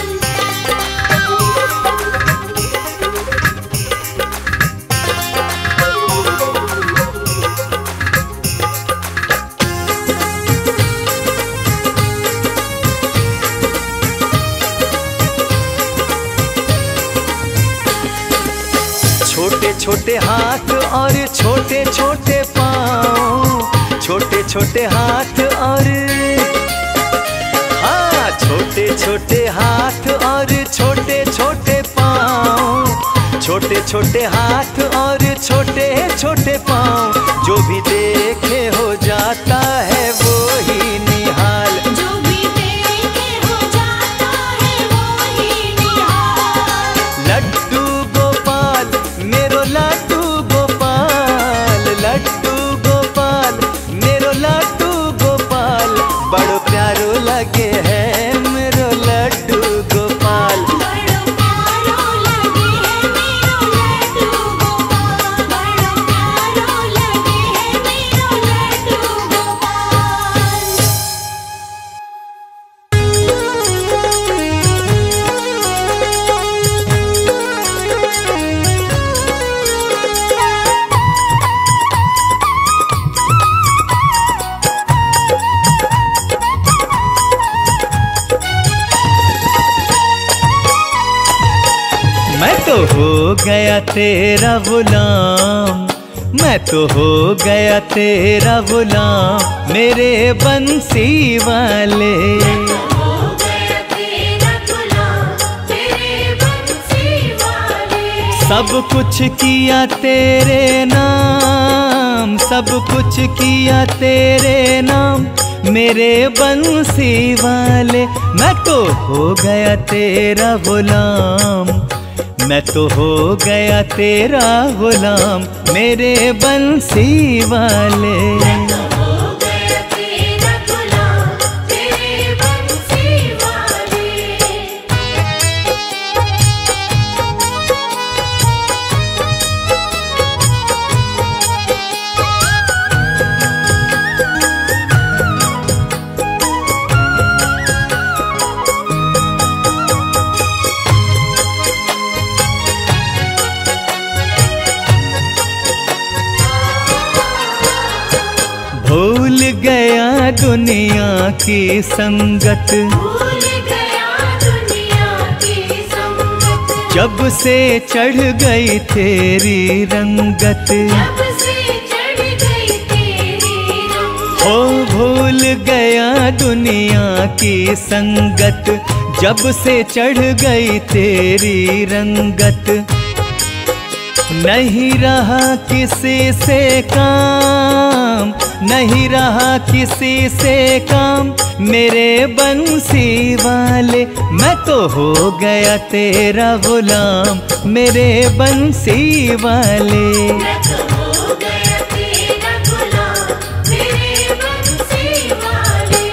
छोटे छोटे हाथ और छोटे छोटे पाँव, छोटे छोटे हाथ और, हाँ छोटे छोटे हाथ और छोटे छोटे पाँव, छोटे छोटे हाथ और छोटे छोटे पाँव, जो भी देखे हो जाता है वो ही निहाल, जो भी देखे हो जाता है वो ही निहाल। लड्डू गोपाल मेरो लड्डू गोपाल, लड्डू गोपाल मेरो लड्डू गोपाल, बड़ो प्यारो लगे है मेरो लड्डू गोपाल, बड़ो प्यारो लगे है मेरो लड्डू गोपाल, बड़ो प्यारो लगे है मेरो लड्डू गोपाल। मैं तो हो गया तेरा गुलाम, मैं तो हो गया तेरा गुलाम मेरे बंसी वाले, हो गया तेरा गुलाम तेरे बंसी वाले। सब कुछ किया तेरे नाम, सब कुछ किया तेरे नाम मेरे बंसी वाले, मैं तो हो गया तेरा गुलाम, मैं तो हो गया तेरा गुलाम मेरे बंसी वाले। हो गया तेरा गुलाम तेरे बंसी वाले। भूल गया दुनिया की संगत, भूल गया दुनिया की संगत, जब से चढ़ गई तेरी रंगत, जब से चढ़ गई तेरी रंगत। हो भूल गया दुनिया की संगत, जब से चढ़ गई तेरी रंगत, नहीं रहा किसी से काम, नहीं रहा किसी से काम मेरे बंसी वाले, मैं तो हो गया तेरा गुलाम मेरे बंसी वाले। मैं तो हो गया तेरा गुलाम मेरे बंसी वाले।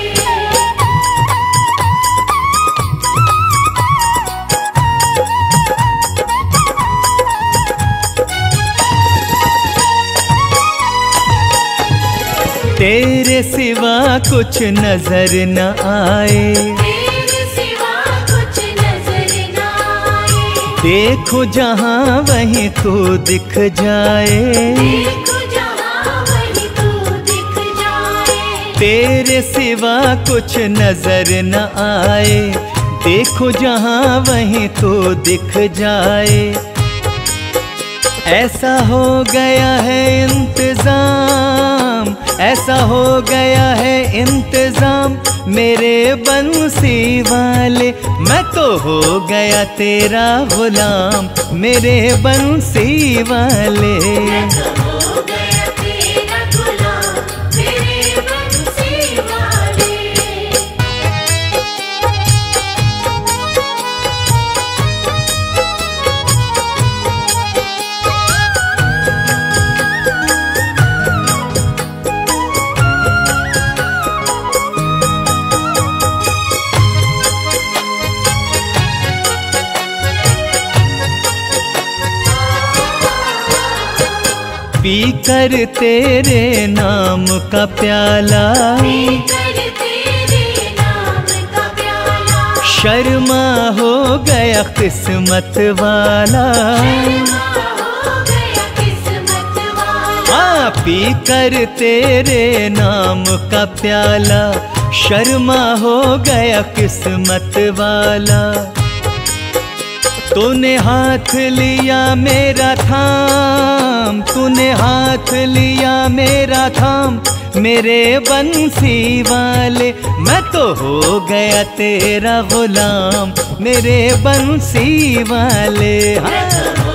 तेरे सिवा कुछ नजर न आए, तेरे सिवा कुछ नजर न आए। देखो जहाँ वहीं तू दिख जाए, देखो जहाँ वहीं तू दिख जाए। तेरे सिवा कुछ नजर न आए, देखो जहाँ वहीं तो दिख जाए। ऐसा हो गया है इंतजाम, ऐसा हो गया है इंतजाम मेरे बंसी वाले, मैं तो हो गया तेरा गुलाम मेरे बंसी वाले। हो गया तेरा गुलाम मेरे बंसी वाले। पीकर तेरे नाम का प्याला, पीकर तेरे नाम का प्याला, शर्मा हो गया किस्मत वाला। शर्मा हो गया किस्मत वाला। हाँ, पीकर तेरे नाम का प्याला, शर्मा हो गया किस्मत वाला। तूने हाथ लिया मेरा थाम, तूने हाथ लिया मेरा थाम मेरे बंसी वाले, मैं तो हो गया तेरा गुलाम मेरे बंसी वाले। हाँ।